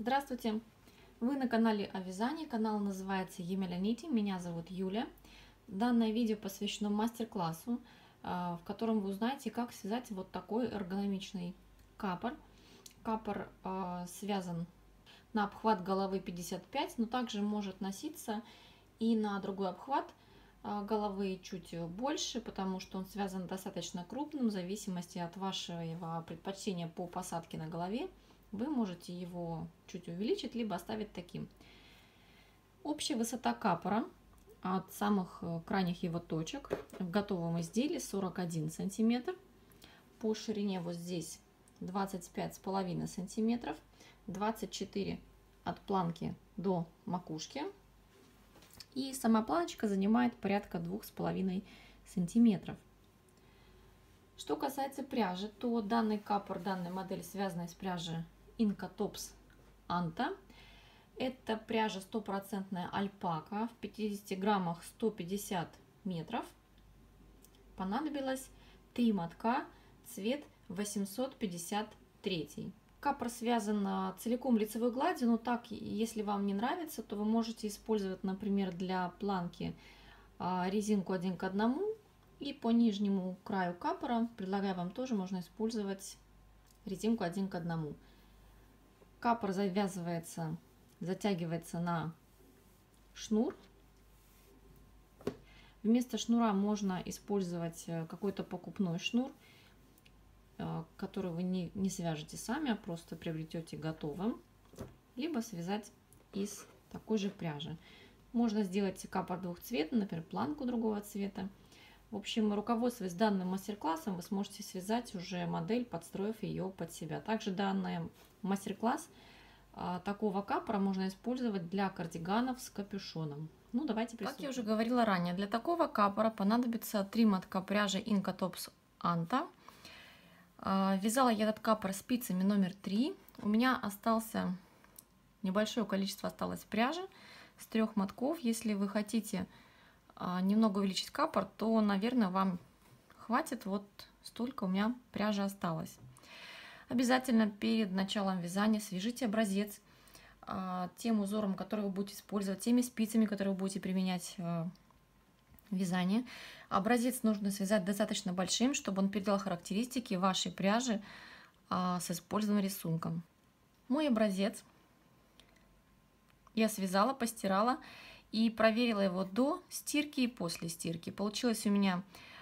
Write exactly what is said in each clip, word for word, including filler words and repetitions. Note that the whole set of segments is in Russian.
Здравствуйте! Вы на канале о вязании. Канал называется Емеля Нити. Меня зовут Юля. Данное видео посвящено мастер-классу, в котором вы узнаете, как связать вот такой эргономичный капор. Капор связан на обхват головы пятьдесят пять, но также может носиться и на другой обхват головы чуть больше, потому что он связан достаточно крупным, в зависимости от вашего предпочтения по посадке на голове. Вы можете его чуть увеличить, либо оставить таким. Общая высота капора от самых крайних его точек в готовом изделии сорок один сантиметр. По ширине вот здесь двадцать пять с половиной сантиметров, двадцать четыре от планки до макушки. И сама планочка занимает порядка двух с половиной сантиметров. Что касается пряжи, то данный капор, данная модель связана из пряжи Inca Tops Anta. Это пряжа стопроцентная альпака, в пятидесяти граммах сто пятьдесят метров. Понадобилось три мотка, цвет восемьсот пятьдесят три. Капор связан целиком лицевой гладью, но так, если вам не нравится, то вы можете использовать, например, для планки резинку один к одному. И по нижнему краю капора, предлагаю вам тоже, можно использовать резинку один к одному. Капор завязывается, затягивается на шнур. Вместо шнура можно использовать какой-то покупной шнур, который вы не, не свяжете сами, а просто приобретете готовым. Либо связать из такой же пряжи. Можно сделать капор двух цветов, например, планку другого цвета. В общем, руководствуясь данным мастер-классом, вы сможете связать уже модель, подстроив ее под себя. Также данный мастер-класс а, такого капора можно использовать для кардиганов с капюшоном. Ну, давайте приступим. Как я уже говорила ранее, для такого капора понадобится три мотка пряжи Inca Tops Anta. А, вязала я этот капор спицами номер три. У меня остался небольшое количество осталось пряжи с трех мотков. Если вы хотите немного увеличить капор, то, наверное, вам хватит. Вот столько у меня пряжи осталось. Обязательно перед началом вязания свяжите образец тем узором, который вы будете использовать, теми спицами, которые вы будете применять в вязании. Образец нужно связать достаточно большим, чтобы он передал характеристики вашей пряжи с использованным рисунком. Мой образец я связала, постирала и проверила его до стирки и после стирки. Получилось у меня,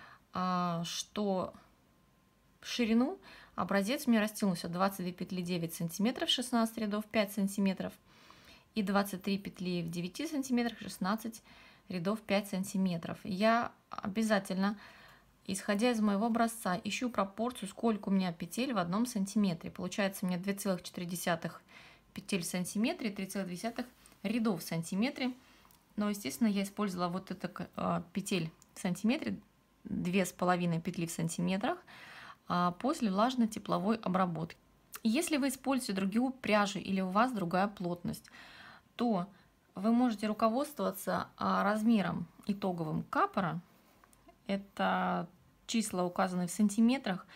что в ширину образец у меня растянулся двадцать две петли девять сантиметров, шестнадцать рядов, пять сантиметров, и двадцать три петли в девяти сантиметрах, шестнадцать рядов, пять сантиметров. Я обязательно, исходя из моего образца, ищу пропорцию, сколько у меня петель в одном сантиметре. Получается у меня две целых четыре десятых петель в сантиметре и три целых две десятых рядов в сантиметре. Но, естественно, я использовала вот это э, петель в сантиметре, две с половиной петли в сантиметрах э, после влажно-тепловой обработки. И если вы используете другую пряжу или у вас другая плотность, то вы можете руководствоваться э, размером итоговым капора. Это числа указаны в сантиметрах.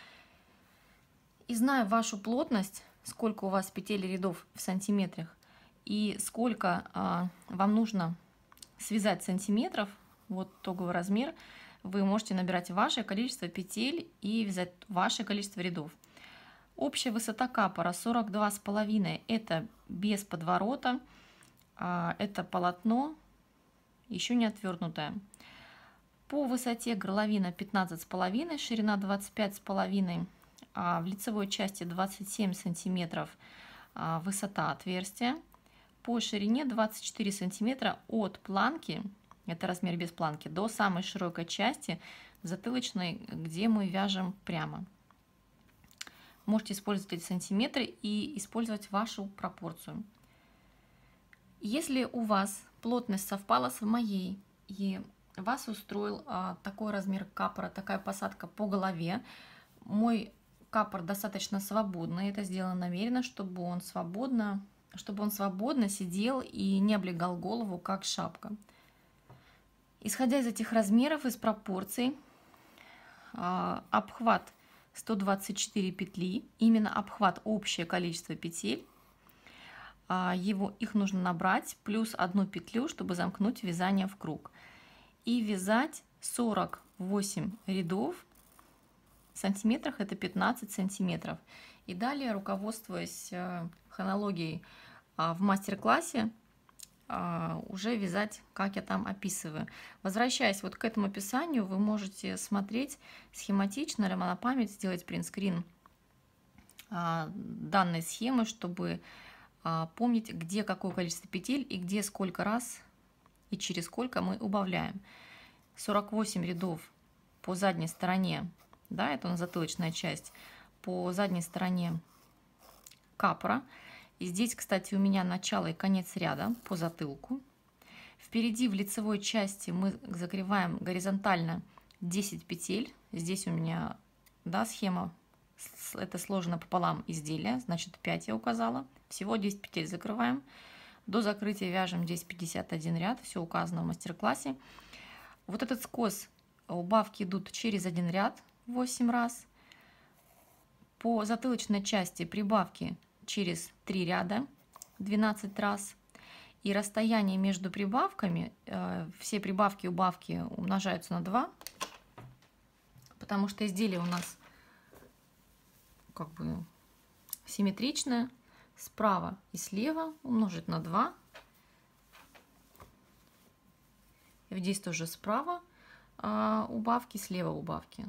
И зная вашу плотность, сколько у вас петель и рядов в сантиметрах и сколько э, вам нужно связать сантиметров, вот итоговый размер, вы можете набирать ваше количество петель и вязать ваше количество рядов. Общая высота капора сорок два с половиной, это без подворота, это полотно, еще не отвернутое. По высоте горловина пятнадцать с половиной, ширина двадцать пять с половиной, в лицевой части двадцать семь сантиметров высота отверстия. По ширине двадцать четыре сантиметра от планки, это размер без планки, до самой широкой части затылочной, где мы вяжем прямо. Можете использовать эти сантиметры и использовать вашу пропорцию. Если у вас плотность совпала с моей и вас устроил а, такой размер капора, такая посадка по голове, мой капор достаточно свободный, это сделано намеренно, чтобы он свободно чтобы он свободно сидел и не облегал голову, как шапка. Исходя из этих размеров, из пропорций, обхват сто двадцать четыре петли, именно обхват, общее количество петель, его, их нужно набрать плюс одну петлю, чтобы замкнуть вязание в круг. И вязать сорок восемь рядов, в сантиметрах это пятнадцать сантиметров. И далее, руководствуясь хронологией в мастер-классе, уже вязать, как я там описываю. Возвращаясь вот к этому описанию, вы можете смотреть схематично, прямо на память, сделать принтскрин данной схемы, чтобы помнить, где какое количество петель и где сколько раз и через сколько мы убавляем. сорок восемь рядов по задней стороне, да, это у нас затылочная часть, по задней стороне капора. И здесь, кстати, у меня начало и конец ряда по затылку. Впереди в лицевой части мы закрываем горизонтально десять петель. Здесь у меня, да, схема, это сложено пополам изделия, значит пять я указала. Всего десять петель закрываем. До закрытия вяжем здесь пятьдесят один ряд, все указано в мастер-классе. Вот этот скос, убавки идут через один ряд восемь раз. По затылочной части прибавки через три ряда двенадцать раз. И расстояние между прибавками, э, все прибавки и убавки умножаются на два, потому что изделие у нас как бы симметричное. Справа и слева умножить на два. И здесь тоже справа э, убавки, слева убавки.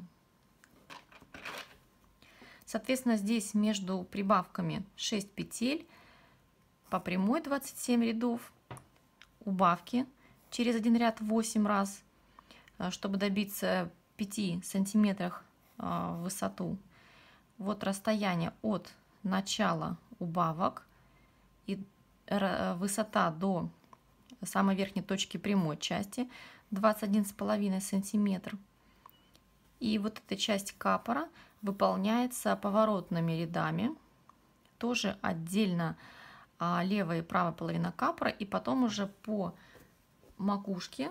Соответственно, здесь между прибавками шесть петель, по прямой двадцать семь рядов, убавки через один ряд восемь раз, чтобы добиться пяти сантиметров в высоту. Вот расстояние от начала убавок и высота до самой верхней точки прямой части двадцать один с половиной сантиметра. И вот эта часть капора выполняется поворотными рядами, тоже отдельно а, левая и правая половина капора, и потом уже по макушке,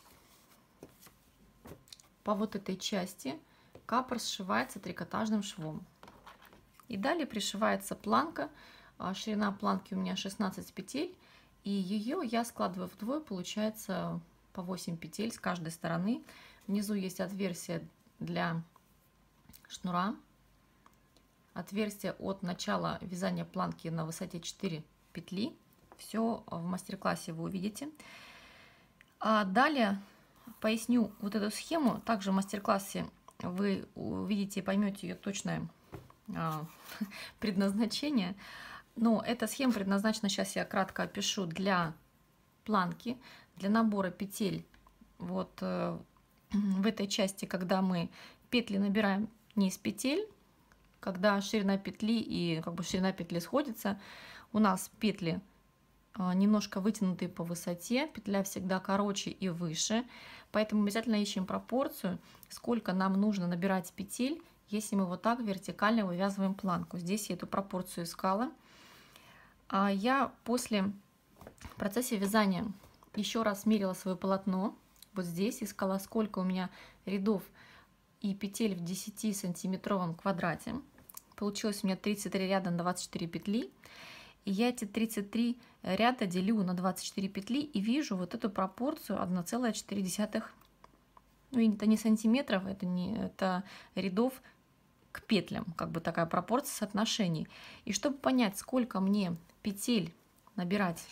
по вот этой части капор сшивается трикотажным швом. И далее пришивается планка, а, ширина планки у меня шестнадцать петель, и ее я складываю вдвое, получается по восемь петель с каждой стороны. Внизу есть отверстие для шнура, отверстие от начала вязания планки на высоте четыре петли. Все в мастер-классе вы увидите. А далее поясню вот эту схему. Также в мастер-классе вы увидите и поймете ее точное а, предназначение. Но эта схема предназначена, сейчас я кратко опишу, для планки, для набора петель. Вот э, в этой части, когда мы петли набираем не из петель, когда ширина петли и как бы ширина петли сходится, у нас петли э, немножко вытянутые по высоте, петля всегда короче и выше, поэтому обязательно ищем пропорцию, сколько нам нужно набирать петель, если мы вот так вертикально вывязываем планку. Здесь я эту пропорцию искала. А я после в процессе вязания еще раз мерила свое полотно. Вот здесь искала, сколько у меня рядов и петель в десятисантиметровом квадрате. Получилось у меня тридцать три ряда на двадцать четыре петли. И я эти тридцать три ряда делю на двадцать четыре петли и вижу вот эту пропорцию одна целая четыре десятых. Ну, это не сантиметров, это, не, это рядов к петлям, как бы такая пропорция соотношений. И чтобы понять, сколько мне петель набирать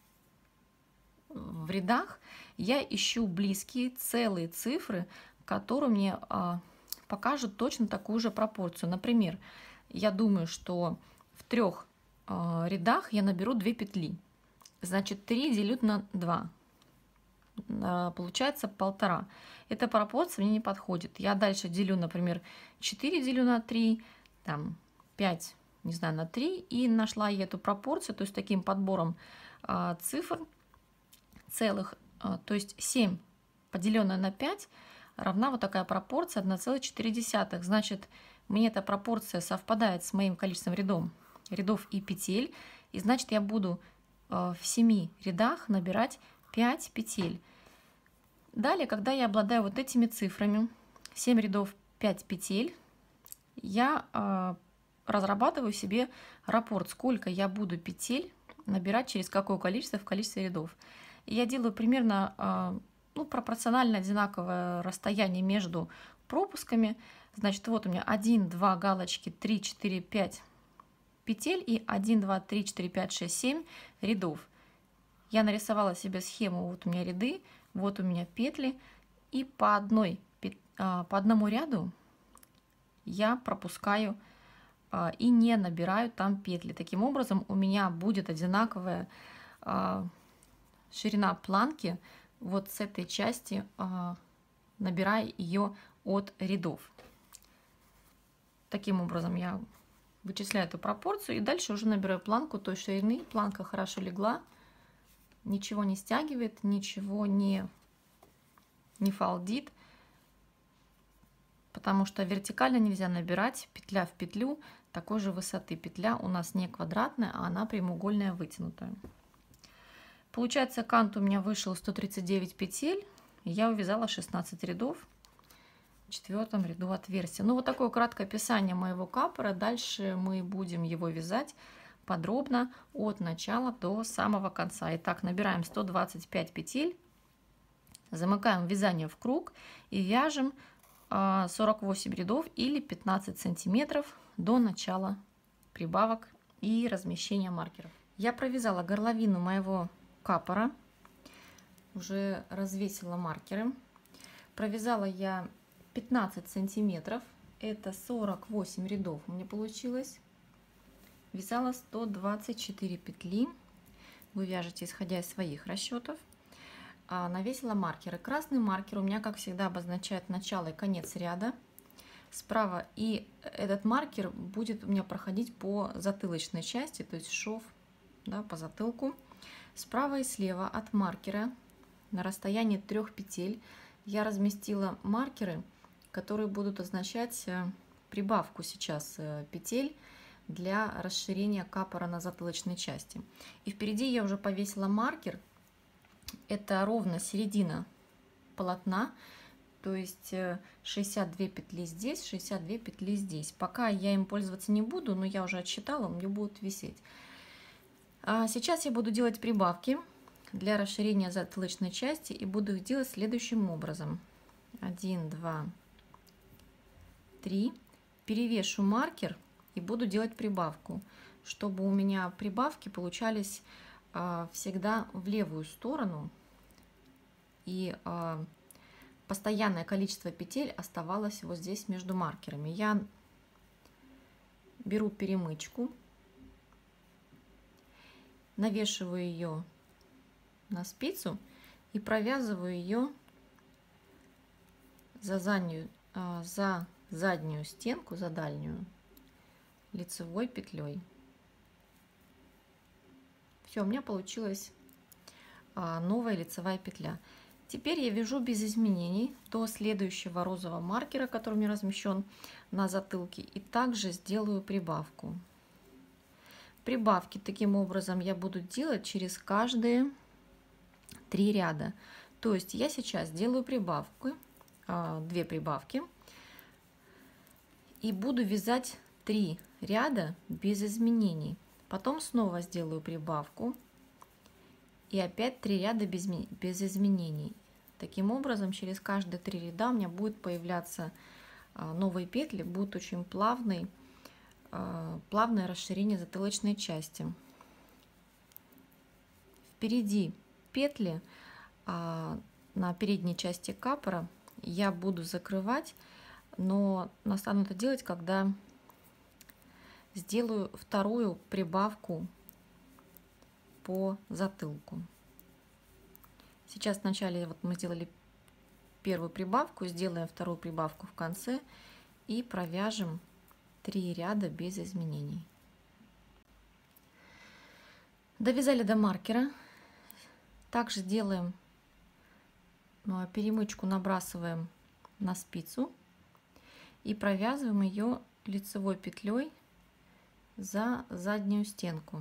в рядах, я ищу близкие целые цифры, которые мне а, покажут точно такую же пропорцию. Например, я думаю, что в трех а, рядах я наберу две петли. Значит, три делю на два. А, получается полтора. Эта пропорция мне не подходит. Я дальше делю, например, четыре делю на три, там пять, не знаю, на три, и нашла я эту пропорцию, то есть таким подбором а, цифр целых, а, то есть семь поделенное на пять равна вот такая пропорция одна целая четыре десятых. Значит, мне эта пропорция совпадает с моим количеством рядов, рядов и петель, и значит, я буду а, в семи рядах набирать пять петель. Далее, когда я обладаю вот этими цифрами, семь рядов, пять петель, я э, разрабатываю себе раппорт, сколько я буду петель набирать через какое количество в количестве рядов. И я делаю примерно ну, пропорционально одинаковое расстояние между пропусками. Значит, вот у меня один, два галочки, три, четыре, пять петель и один, два, три, четыре, пять, шесть, семь рядов. Я нарисовала себе схему, вот у меня ряды, вот у меня петли, и по, одной, по одному ряду я пропускаю и не набираю там петли. Таким образом у меня будет одинаковая ширина планки вот с этой части, набирая ее от рядов. Таким образом я вычисляю эту пропорцию и дальше уже набираю планку той ширины. Планка хорошо легла, ничего не стягивает, ничего не, не фалдит, потому что вертикально нельзя набирать петля в петлю такой же высоты. Петля у нас не квадратная, а она прямоугольная, вытянутая. Получается, кант у меня вышел сто тридцать девять петель, и я увязала шестнадцать рядов. В четвертом ряду отверстия. Ну, вот такое краткое описание моего капора. Дальше мы будем его вязать подробно от начала до самого конца. Итак, набираем сто двадцать пять петель, замыкаем вязание в круг и вяжем сорок восемь рядов или пятнадцать сантиметров до начала прибавок и размещения маркеров. Я провязала горловину моего капора, уже развесила маркеры. Провязала я пятнадцать сантиметров, это сорок восемь рядов у меня получилось. Вязала сто двадцать четыре петли, вы вяжете исходя из своих расчетов. А навесила маркеры. Красный маркер у меня, как всегда, обозначает начало и конец ряда справа, и этот маркер будет у меня проходить по затылочной части, то есть шов, да, по затылку. Справа и слева от маркера на расстоянии трех петель я разместила маркеры, которые будут означать прибавку сейчас петель для расширения капора на затылочной части. И впереди я уже повесила маркер. Это ровно середина полотна, то есть шестьдесят две петли здесь, шестьдесят две петли здесь. Пока я им пользоваться не буду, но я уже отсчитала, у меня будут висеть. А сейчас я буду делать прибавки для расширения затылочной части и буду их делать следующим образом. один, два, три. Перевешу маркер и буду делать прибавку, чтобы у меня прибавки получались всегда в левую сторону, и э, постоянное количество петель оставалось вот здесь между маркерами. Я беру перемычку, навешиваю ее на спицу и провязываю ее за заднюю, э, за заднюю стенку, за дальнюю лицевой петлей. Все, у меня получилась а, новая лицевая петля. Теперь я вяжу без изменений до следующего розового маркера, который у меня размещен на затылке, и также сделаю прибавку. Прибавки таким образом я буду делать через каждые три ряда. То есть я сейчас делаю прибавку, а, две прибавки, и буду вязать три ряда без изменений. Потом снова сделаю прибавку и опять три ряда без, без изменений. Таким образом, через каждые три ряда у меня будет появляться новые петли, будет очень плавный, плавное расширение затылочной части. Впереди петли на передней части капора я буду закрывать, но настану это делать, когда сделаю вторую прибавку по затылку. Сейчас вначале вот мы сделали первую прибавку, сделаем вторую прибавку в конце и провяжем три ряда без изменений. Довязали до маркера. Также делаем перемычку, набрасываем на спицу и провязываем ее лицевой петлей за заднюю стенку.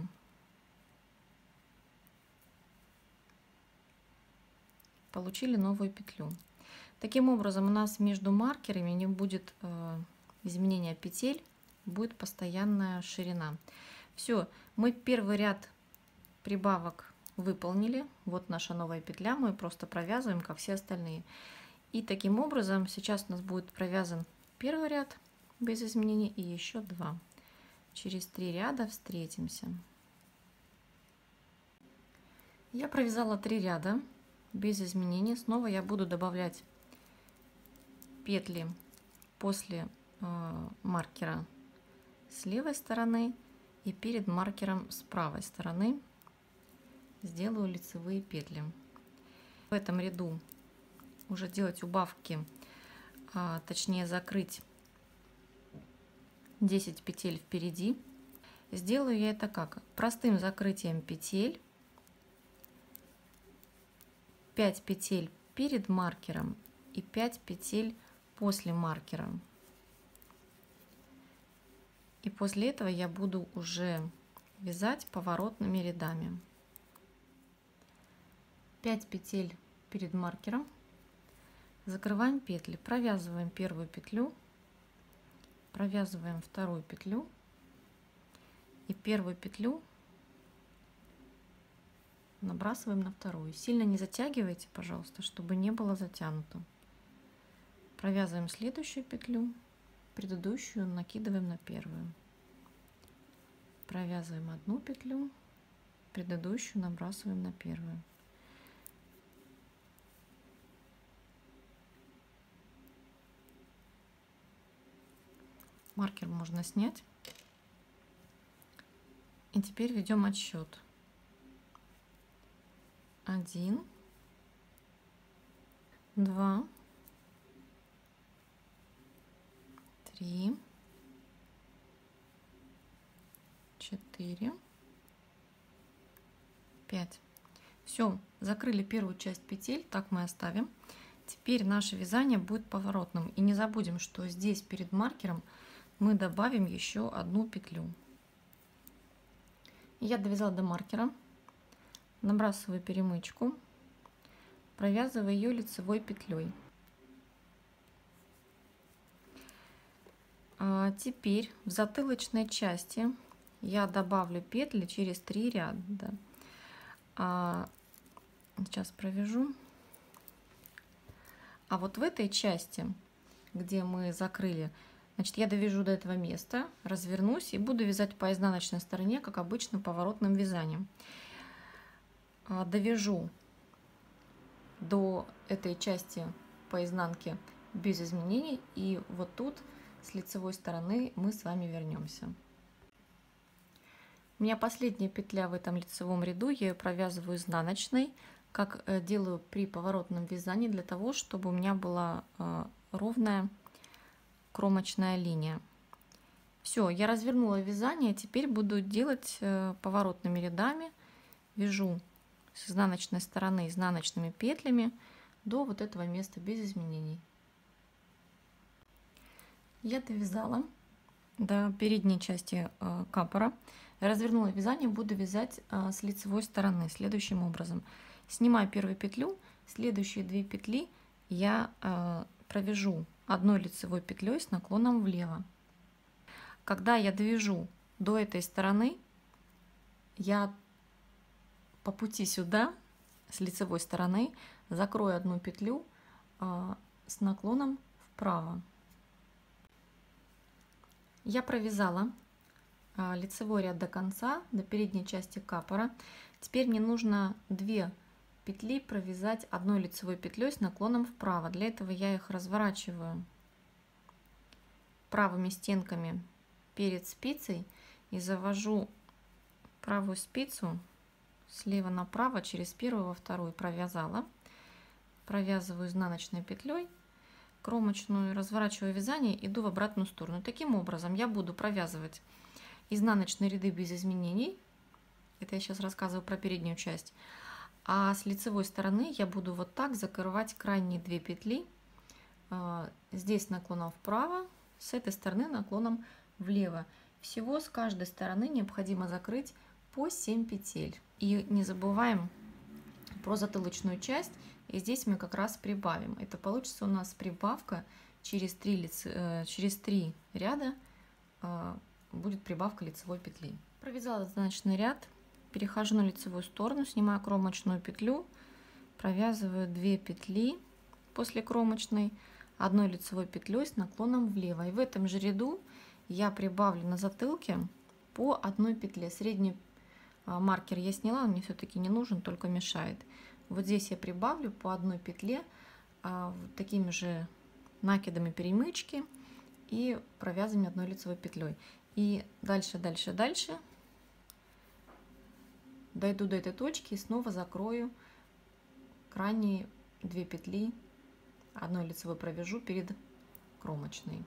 Получили новую петлю. Таким образом, у нас между маркерами не будет э, изменения петель, будет постоянная ширина. Все, мы первый ряд прибавок выполнили. Вот наша новая петля, мы просто провязываем, как все остальные. И таким образом сейчас у нас будет провязан первый ряд без изменений и еще два. Через три ряда встретимся. Я провязала три ряда без изменений. Снова я буду добавлять петли после э, маркера с левой стороны и перед маркером с правой стороны сделаю лицевые петли. В этом ряду уже делать убавки, а, точнее закрыть десять петель впереди. Сделаю я это как? Простым закрытием петель, пять петель перед маркером и пять петель после маркера. И после этого я буду уже вязать поворотными рядами. пять петель перед маркером, закрываем петли, провязываем первую петлю, провязываем вторую петлю и первую петлю набрасываем на вторую. Сильно не затягивайте, пожалуйста, чтобы не было затянуто. Провязываем следующую петлю, предыдущую накидываем на первую. Провязываем одну петлю, предыдущую набрасываем на первую. Маркер можно снять. И теперь ведем отсчет. Один, два, три, четыре, пять. Все, закрыли первую часть петель, так мы оставим. Теперь наше вязание будет поворотным. И не забудем, что здесь перед маркером мы добавим еще одну петлю. Я довязала до маркера, набрасываю перемычку, провязываю ее лицевой петлей. А теперь в затылочной части я добавлю петли через три ряда. А, сейчас провяжу. А вот в этой части, где мы закрыли, значит, я довяжу до этого места, развернусь и буду вязать по изнаночной стороне, как обычно, поворотным вязанием. Довяжу до этой части по изнанке без изменений, и вот тут с лицевой стороны мы с вами вернемся. У меня последняя петля в этом лицевом ряду, я ее провязываю изнаночной, как делаю при поворотном вязании, для того, чтобы у меня была ровная кромочная линия. Все, я развернула вязание, теперь буду делать поворотными рядами. Вяжу с изнаночной стороны изнаночными петлями до вот этого места без изменений. Я довязала до передней части капора, развернула вязание, буду вязать с лицевой стороны следующим образом. Снимаю первую петлю, следующие две петли я провяжу одной лицевой петлей с наклоном влево. Когда я довяжу до этой стороны, я по пути сюда с лицевой стороны закрою одну петлю а, с наклоном вправо. Я провязала а, лицевой ряд до конца, до передней части капора. Теперь мне нужно две петли провязать одной лицевой петлей с наклоном вправо. Для этого я их разворачиваю правыми стенками перед спицей и завожу правую спицу слева направо через первую во вторую. Провязала, провязываю изнаночной петлей кромочную, разворачиваю вязание, иду в обратную сторону. Таким образом я буду провязывать изнаночные ряды без изменений. Это я сейчас рассказываю про переднюю часть. А с лицевой стороны я буду вот так закрывать крайние две петли. Здесь наклоном вправо, с этой стороны наклоном влево. Всего с каждой стороны необходимо закрыть по семь петель. И не забываем про затылочную часть. И здесь мы как раз прибавим. Это получится у нас прибавка через три, лице, через три ряда будет прибавка лицевой петли. Провязала изнаночный ряд. перехожу на лицевую сторону, снимаю кромочную петлю, провязываю две петли после кромочной одной лицевой петлей с наклоном влево. И в этом же ряду я прибавлю на затылке по одной петле. Средний маркер я сняла, он мне все-таки не нужен, только мешает. Вот здесь я прибавлю по одной петле а, такими же накидами перемычки и провязываем одной лицевой петлей. И дальше, дальше, дальше дойду до этой точки и снова закрою крайние две петли, одной лицевой провяжу перед кромочной.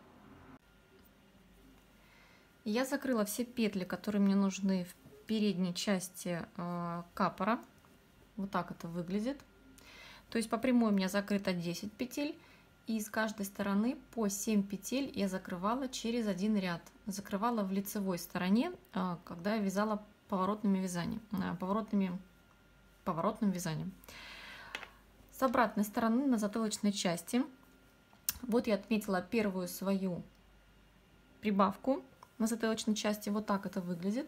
Я закрыла все петли, которые мне нужны в передней части э, капора. Вот так это выглядит. То есть по прямой у меня закрыто десять петель, и с каждой стороны по семь петель я закрывала через один ряд. Закрывала в лицевой стороне, э, когда я вязала поворотными вязанием, э, поворотными, поворотным вязанием. С обратной стороны на затылочной части вот я отметила первую свою прибавку на затылочной части. Вот так это выглядит.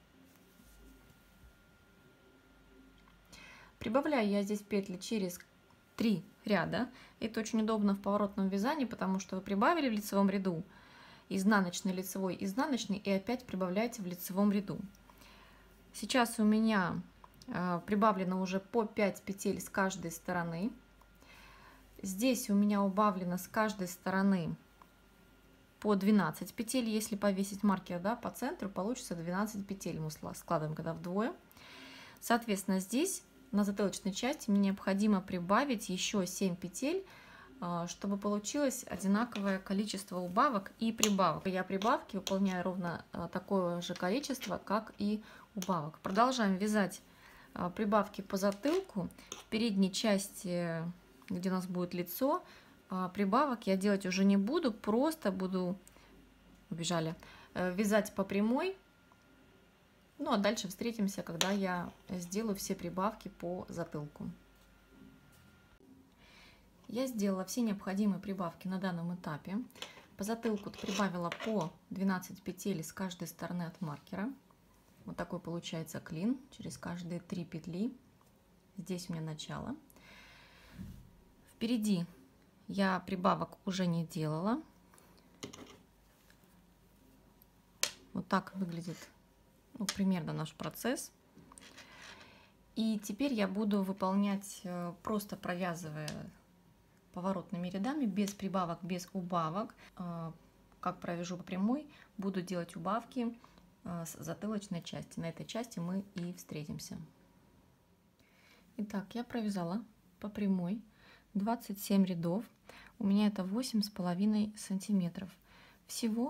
Прибавляю я здесь петли через три ряда. Это очень удобно в поворотном вязании, потому что вы прибавили в лицевом ряду изнаночный, лицевой, изнаночный, и опять прибавляете в лицевом ряду. Сейчас у меня э, прибавлено уже по пять петель с каждой стороны. Здесь у меня убавлено с каждой стороны по двенадцать петель. Если повесить маркер, да, по центру, получится двенадцать петель. Мы складываем когда вдвое. Соответственно, здесь на затылочной части мне необходимо прибавить еще семь петель, чтобы получилось одинаковое количество убавок и прибавок. Я прибавки выполняю ровно такое же количество, как и убавок. Продолжаем вязать прибавки по затылку. В передней части, где у нас будет лицо, прибавок я делать уже не буду, просто буду, убежали, вязать по прямой. Ну а дальше встретимся, когда я сделаю все прибавки по затылку. Я сделала все необходимые прибавки на данном этапе. По затылку прибавила по двенадцать петель с каждой стороны от маркера. Вот такой получается клин через каждые три петли. Здесь у меня начало. Впереди я прибавок уже не делала. Вот так выглядит, ну, примерно наш процесс. И теперь я буду выполнять, просто провязывая поворотными рядами, без прибавок, без убавок. Как провяжу по прямой, буду делать убавки с затылочной части. На этой части мы и встретимся. Итак, я провязала по прямой двадцать семь рядов. У меня это восемь с половиной сантиметров. Всего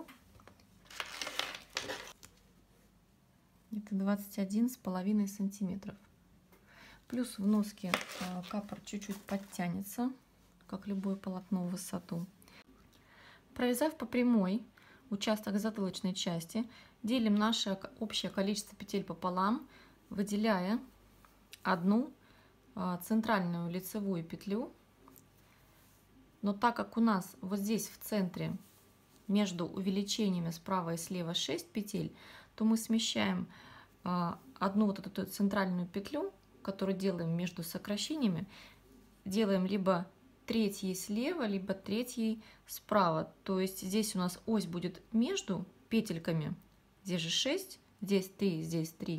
это двадцать один с половиной сантиметров. Плюс в носке капор чуть-чуть подтянется, как любое полотно, в высоту. Провязав по прямой участок затылочной части, делим наше общее количество петель пополам, выделяя одну центральную лицевую петлю. Но так как у нас вот здесь в центре между увеличениями справа и слева шесть петель, то мы смещаем одну вот эту центральную петлю, которую делаем между сокращениями, делаем либо третьей слева, либо третьей справа. То есть здесь у нас ось будет между петельками. Здесь же шесть, здесь три, здесь три.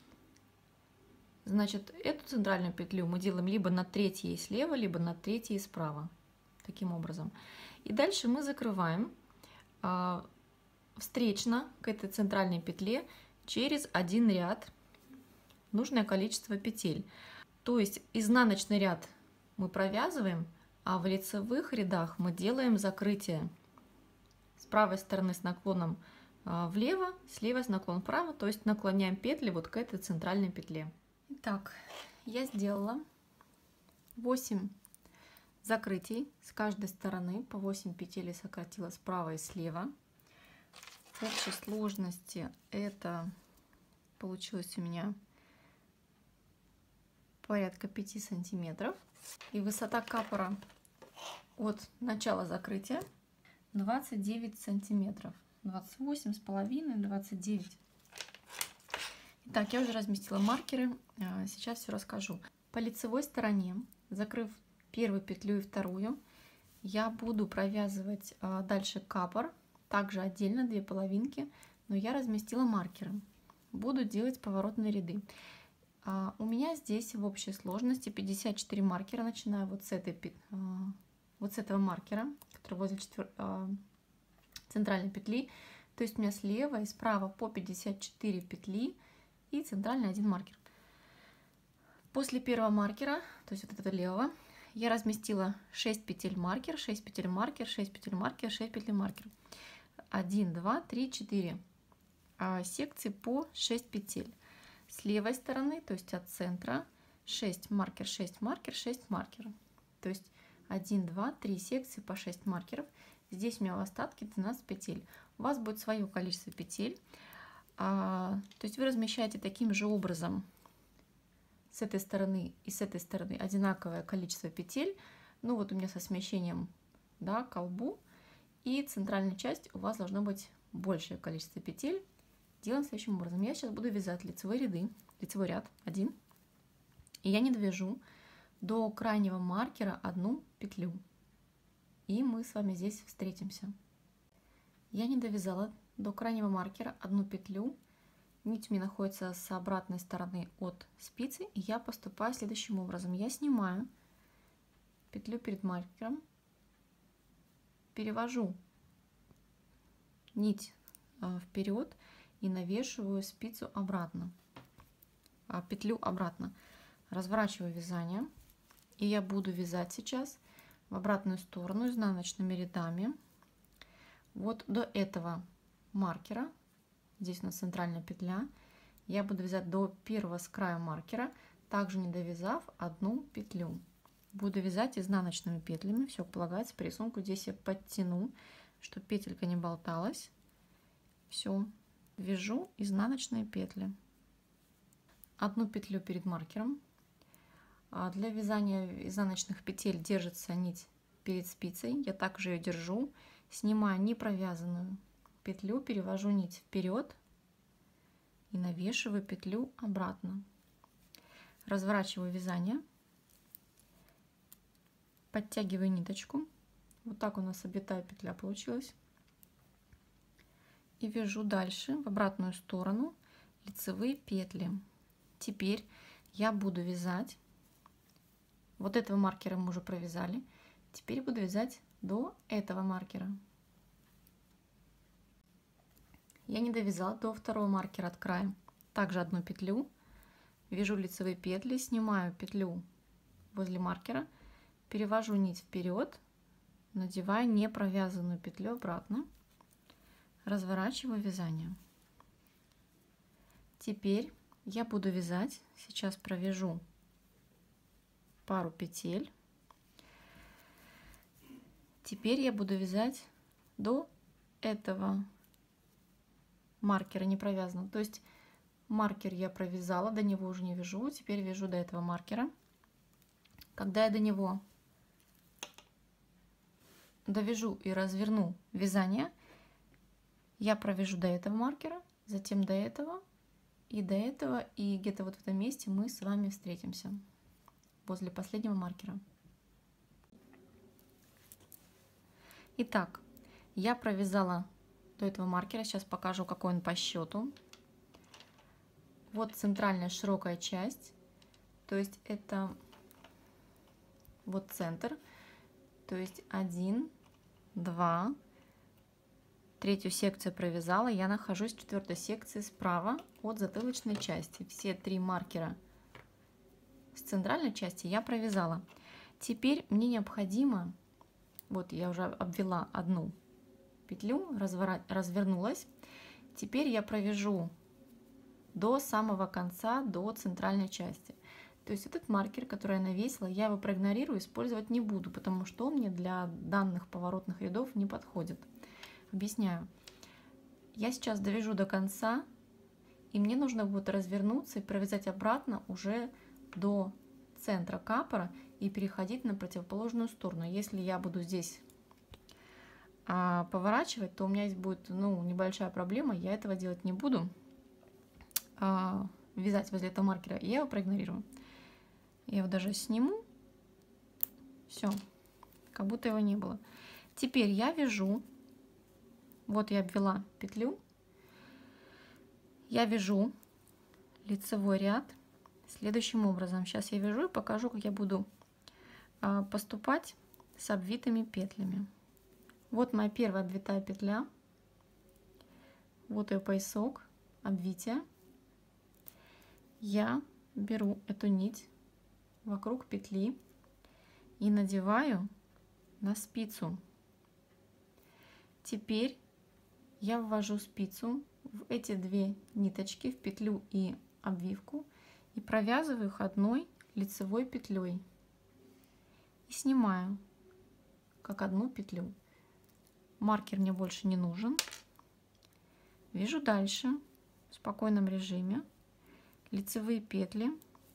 Значит, эту центральную петлю мы делаем либо на третьей слева, либо на третьей справа. Таким образом. И дальше мы закрываем э, встречно к этой центральной петле через один ряд нужное количество петель. То есть изнаночный ряд мы провязываем, а в лицевых рядах мы делаем закрытие с правой стороны с наклоном э, влево, с левой с наклоном вправо, то есть наклоняем петли вот к этой центральной петле. Итак, я сделала восемь закрытий с каждой стороны, по восемь петель сократила справа и слева. В общей сложности это получилось у меня порядка пяти сантиметров. И высота капора от начала закрытия двадцать девять сантиметров. двадцать восемь с половиной, двадцать девять. Так, я уже разместила маркеры, сейчас все расскажу. По лицевой стороне, закрыв первую петлю и вторую, я буду провязывать дальше капор, также отдельно две половинки, но я разместила маркеры. Буду делать поворотные ряды. У меня здесь в общей сложности пятьдесят четыре маркера, начиная вот с, этой, вот с этого маркера, который возле четвер... центральной петли. То есть у меня слева и справа по пятьдесят четыре петли и центральный один маркер. После первого маркера, то есть вот этого левого, я разместила шесть петель маркер, шесть петель маркер, шесть петель маркер, шесть петель маркер. один, два, три, четыре секции по шесть петель. С левой стороны, то есть от центра, шесть маркер, шесть маркер, шесть маркеров. То есть один, два, три секции по шесть маркеров. Здесь у меня в остатке двенадцать петель. У вас будет свое количество петель. А, то есть вы размещаете таким же образом с этой стороны и с этой стороны одинаковое количество петель. Ну вот у меня со смещением, да, к колбу. И центральная часть у вас должно быть большее количество петель. Делаем следующим образом. Я сейчас буду вязать лицевые ряды, лицевой ряд один. И я не довяжу до крайнего маркера одну петлю. И мы с вами здесь встретимся. Я не довязала до крайнего маркера одну петлю. Нить у меня находится с обратной стороны от спицы. И я поступаю следующим образом. Я снимаю петлю перед маркером, перевожу нить вперед и навешиваю спицу обратно, а петлю обратно. Разворачиваю вязание. И я буду вязать сейчас в обратную сторону изнаночными рядами. Вот до этого маркера, здесь у нас центральная петля, я буду вязать до первого с края маркера, также не довязав одну петлю. Буду вязать изнаночными петлями, все полагается по рисунку. Здесь я подтяну, чтобы петелька не болталась. Все, вяжу изнаночные петли. Одну петлю перед маркером. А для вязания изнаночных петель держится нить перед спицей. Я также ее держу. Снимаю непровязанную петлю, перевожу нить вперед и навешиваю петлю обратно. Разворачиваю вязание, подтягиваю ниточку. Вот так у нас обвитая петля получилась. И вяжу дальше в обратную сторону лицевые петли. Теперь я буду вязать. Вот этого маркера мы уже провязали. Теперь буду вязать до этого маркера. Я не довязала до второго маркера от края. Также одну петлю. Вяжу лицевые петли, снимаю петлю возле маркера, перевожу нить вперед, надеваю непровязанную петлю обратно, разворачиваю вязание. Теперь я буду вязать, сейчас провяжу пару петель. Теперь я буду вязать до этого маркера не провязанного. То есть маркер я провязала, до него уже не вяжу. Теперь вяжу до этого маркера. Когда я до него довяжу и разверну вязание, я провяжу до этого маркера, затем до этого и до этого. И где-то вот в этом месте мы с вами встретимся возле последнего маркера. Итак, я провязала до этого маркера. Сейчас покажу, какой он по счету. Вот центральная широкая часть. То есть это вот центр. То есть один, два. Третью секцию провязала. Я нахожусь в четвертой секции справа от затылочной части. Все три маркера с центральной части я провязала. Теперь мне необходимо... Вот я уже обвела одну петлю, развора... развернулась. Теперь я провяжу до самого конца, до центральной части. То есть этот маркер, который я навесила, я его проигнорирую, использовать не буду, потому что он мне для данных поворотных рядов не подходит. Объясняю. Я сейчас довяжу до конца, и мне нужно будет развернуться и провязать обратно уже до центра капора и переходить на противоположную сторону. Если я буду здесь а, поворачивать, то у меня здесь будет ну, небольшая проблема, я этого делать не буду. А, вязать возле этого маркера, я его проигнорирую. Я его даже сниму. Все, как будто его не было. Теперь я вяжу, вот я обвела петлю, я вяжу лицевой ряд следующим образом. Сейчас я вяжу и покажу, как я буду поступать с обвитыми петлями. Вот моя первая обвитая петля, вот ее поясок, обвитие. Я беру эту нить вокруг петли и надеваю на спицу. Теперь я ввожу спицу в эти две ниточки, в петлю и обвивку, и провязываю их одной лицевой петлей и снимаю как одну петлю. Маркер мне больше не нужен. Вяжу дальше в спокойном режиме лицевые петли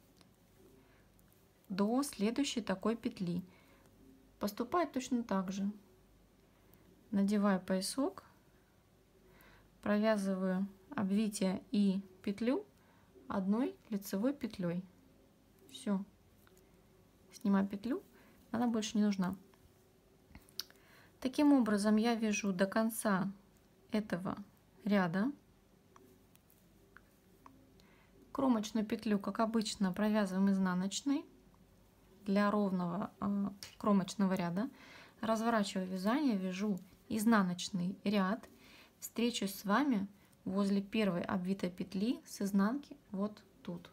до следующей такой петли. Поступаю точно так же. Надеваю поясок, провязываю обвитие и петлю одной лицевой петлей. Все. Снимаю петлю, она больше не нужна. Таким образом я вяжу до конца этого ряда. Кромочную петлю, как обычно, провязываем изнаночной для ровного э, кромочного ряда. Разворачиваю вязание, вяжу изнаночный ряд. Встречусь с вами возле первой обвитой петли с изнанки вот тут.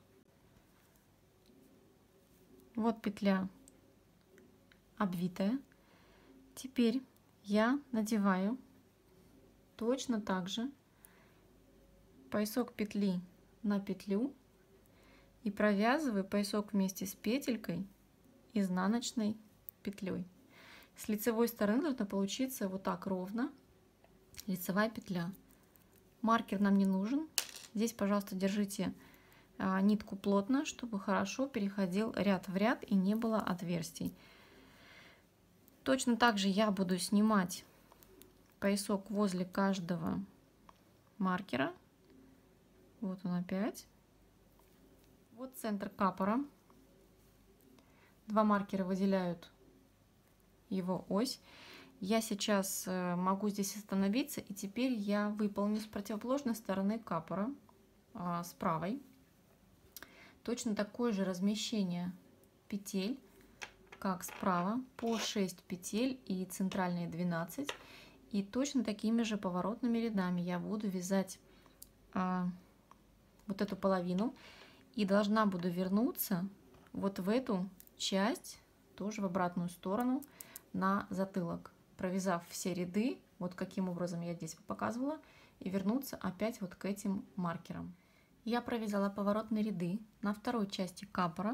Вот петля обвитая. Теперь я надеваю точно так же поясок петли на петлю и провязываю поясок вместе с петелькой изнаночной петлей. С лицевой стороны должно получиться вот так ровно лицевая петля. Маркер нам не нужен. Здесь, пожалуйста, держите а, нитку плотно, чтобы хорошо переходил ряд в ряд и не было отверстий. Точно так же я буду снимать поясок возле каждого маркера. Вот он опять. Вот центр капора. Два маркера выделяют его ось. Я сейчас могу здесь остановиться, и теперь я выполню с противоположной стороны капора, с правой, точно такое же размещение петель, как справа, по шесть петель и центральные двенадцать. И точно такими же поворотными рядами я буду вязать а, вот эту половину. И должна буду вернуться вот в эту часть, тоже в обратную сторону, на затылок, провязав все ряды, вот каким образом я здесь показывала, и вернуться опять вот к этим маркерам. Я провязала поворотные ряды на второй части капора.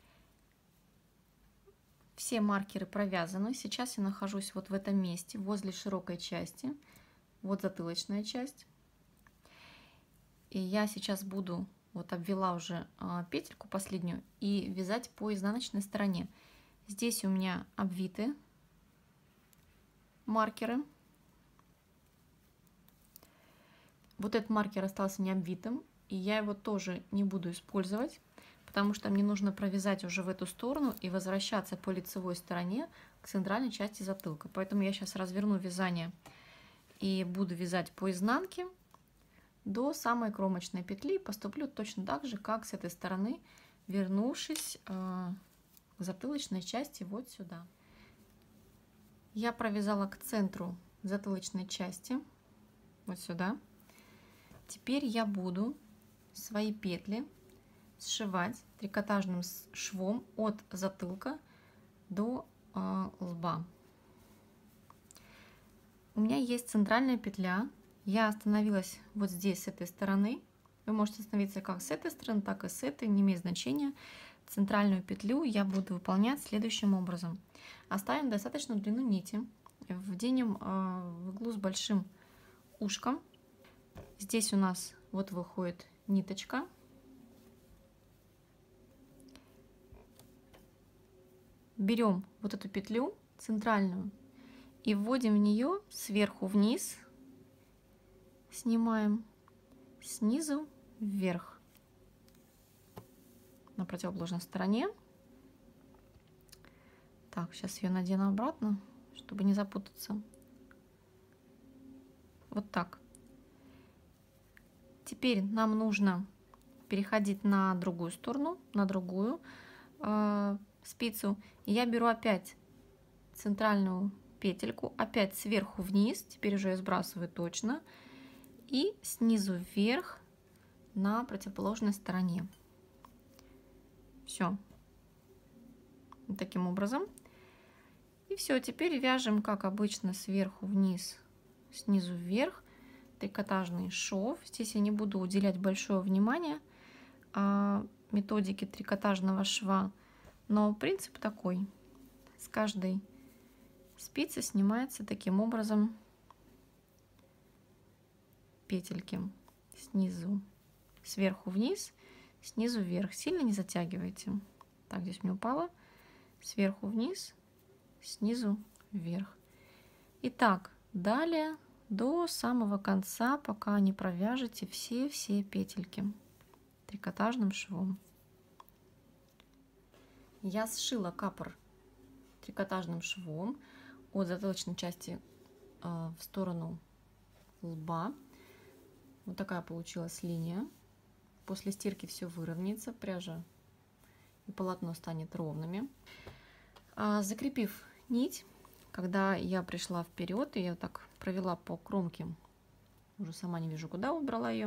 Все маркеры провязаны. Сейчас я нахожусь вот в этом месте, возле широкой части, вот затылочная часть. И я сейчас буду, вот обвела уже а, петельку последнюю, и вязать по изнаночной стороне. Здесь у меня обвиты маркеры. Вот этот маркер остался не обвитым, и я его тоже не буду использовать, потому что мне нужно провязать уже в эту сторону и возвращаться по лицевой стороне к центральной части затылка. Поэтому я сейчас разверну вязание и буду вязать по изнанке до самой кромочной петли. Поступлю точно так же, как с этой стороны, вернувшись э, к затылочной части вот сюда. Я провязала к центру затылочной части, вот сюда. Теперь я буду свои петли сшивать трикотажным швом от затылка до э, лба. У меня есть центральная петля. Я остановилась вот здесь, с этой стороны. Вы можете остановиться как с этой стороны, так и с этой, не имеет значения. Центральную петлю я буду выполнять следующим образом. Оставим достаточно длину нити, вденем э, в иглу с большим ушком. Здесь у нас вот выходит ниточка. Берем вот эту петлю центральную и вводим в нее сверху вниз, снимаем снизу вверх. на противоположной стороне. Так, сейчас ее надену обратно, чтобы не запутаться. Вот так. Теперь нам нужно переходить на другую сторону, на другую э, спицу. И я беру опять центральную петельку, опять сверху вниз, теперь уже я сбрасываю точно, и снизу вверх на противоположной стороне. Все. Вот таким образом. И все, теперь вяжем, как обычно, сверху вниз, снизу вверх, трикотажный шов. Здесь я не буду уделять большое внимание а, методике трикотажного шва, но принцип такой. С каждой спицы снимается таким образом петельки снизу, сверху вниз, снизу вверх. Сильно не затягивайте. Так, здесь мне упало. Сверху вниз, снизу вверх. Итак, далее до самого конца, пока не провяжете все-все петельки трикотажным швом. Я сшила капор трикотажным швом от затылочной части э, в сторону лба. Вот такая получилась линия. После стирки все выровняется, пряжа и полотно станет ровными. А, закрепив нить, когда я пришла вперед, и я так провела по кромке, уже сама не вижу, куда убрала ее.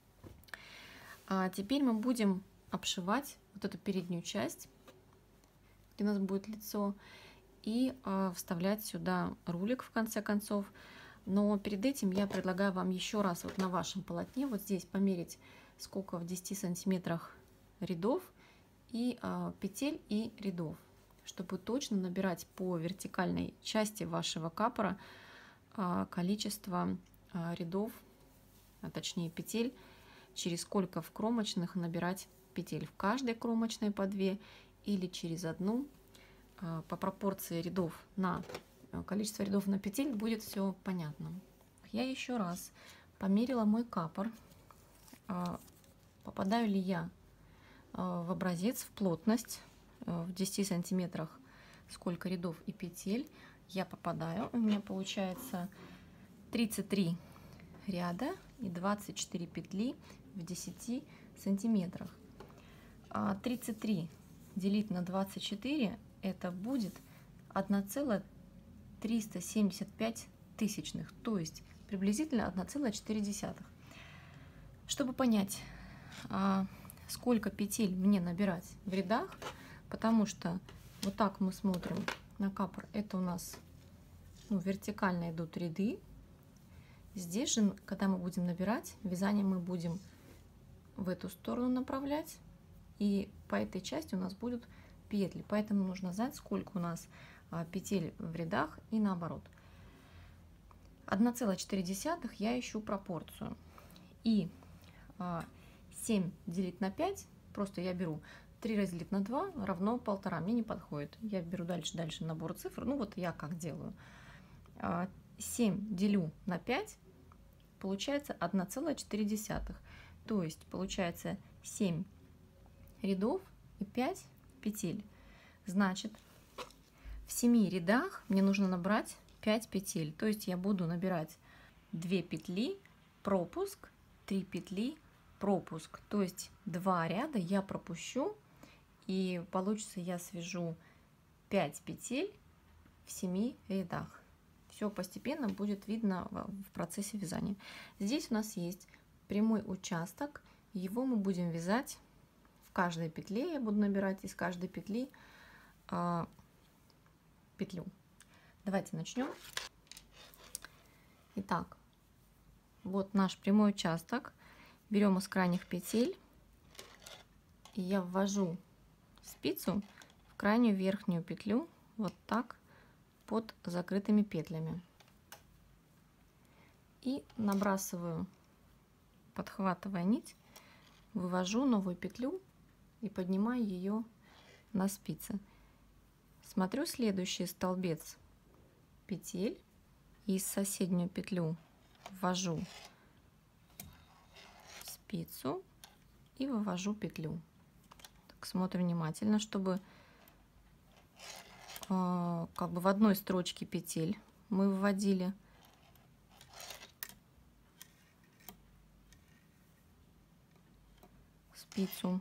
А теперь мы будем обшивать вот эту переднюю часть, где у нас будет лицо, и а, вставлять сюда рулик в конце концов. Но перед этим я предлагаю вам еще раз вот на вашем полотне вот здесь померить, сколько в десяти сантиметрах рядов и а, петель и рядов, чтобы точно набирать по вертикальной части вашего капора а, количество а, рядов, а точнее петель, через сколько в кромочных набирать петель, в каждой кромочной по две или через одну. А, по пропорции рядов на количество рядов на петель будет все понятно. Я еще раз померила мой капор, а, попадаю ли я в образец, в плотность, в десяти сантиметрах сколько рядов и петель. Я попадаю, у меня получается тридцать три ряда и двадцать четыре петли в десяти сантиметрах. тридцать три делить на двадцать четыре, это будет одна целая триста семьдесят пять тысячных, то есть приблизительно одна целая четыре десятых. Чтобы понять, сколько петель мне набирать в рядах, потому что вот так мы смотрим на капор, это у нас ну, вертикально идут ряды. Здесь же, когда мы будем набирать, вязание мы будем в эту сторону направлять, и по этой части у нас будут петли, поэтому нужно знать, сколько у нас петель в рядах и наоборот. одна целая четыре десятых я ищу пропорцию, и семь делить на пять, просто я беру три разделить на два равно полтора, мне не подходит. Я беру дальше, дальше набор цифр, ну вот я как делаю. семь делю на пять, получается одна целая четыре десятых, то есть получается семь рядов и пять петель. Значит, в семи рядах мне нужно набрать пять петель, то есть я буду набирать две петли, пропуск, три петли, пропуск, то есть два ряда я пропущу, и получится я свяжу пять петель в семи рядах. Все постепенно будет видно в процессе вязания. Здесь у нас есть прямой участок, его мы будем вязать в каждой петле, я буду набирать из каждой петли а, петлю. Давайте начнем. Итак, вот наш прямой участок. Берем из крайних петель, и я ввожу спицу в крайнюю верхнюю петлю, вот так, под закрытыми петлями. И набрасываю, подхватывая нить, вывожу новую петлю и поднимаю ее на спицы. Смотрю следующий столбец петель, и соседнюю петлю ввожу спицу и вывожу петлю. Так, смотрим внимательно, чтобы э, как бы в одной строчке петель мы выводили. Спицу.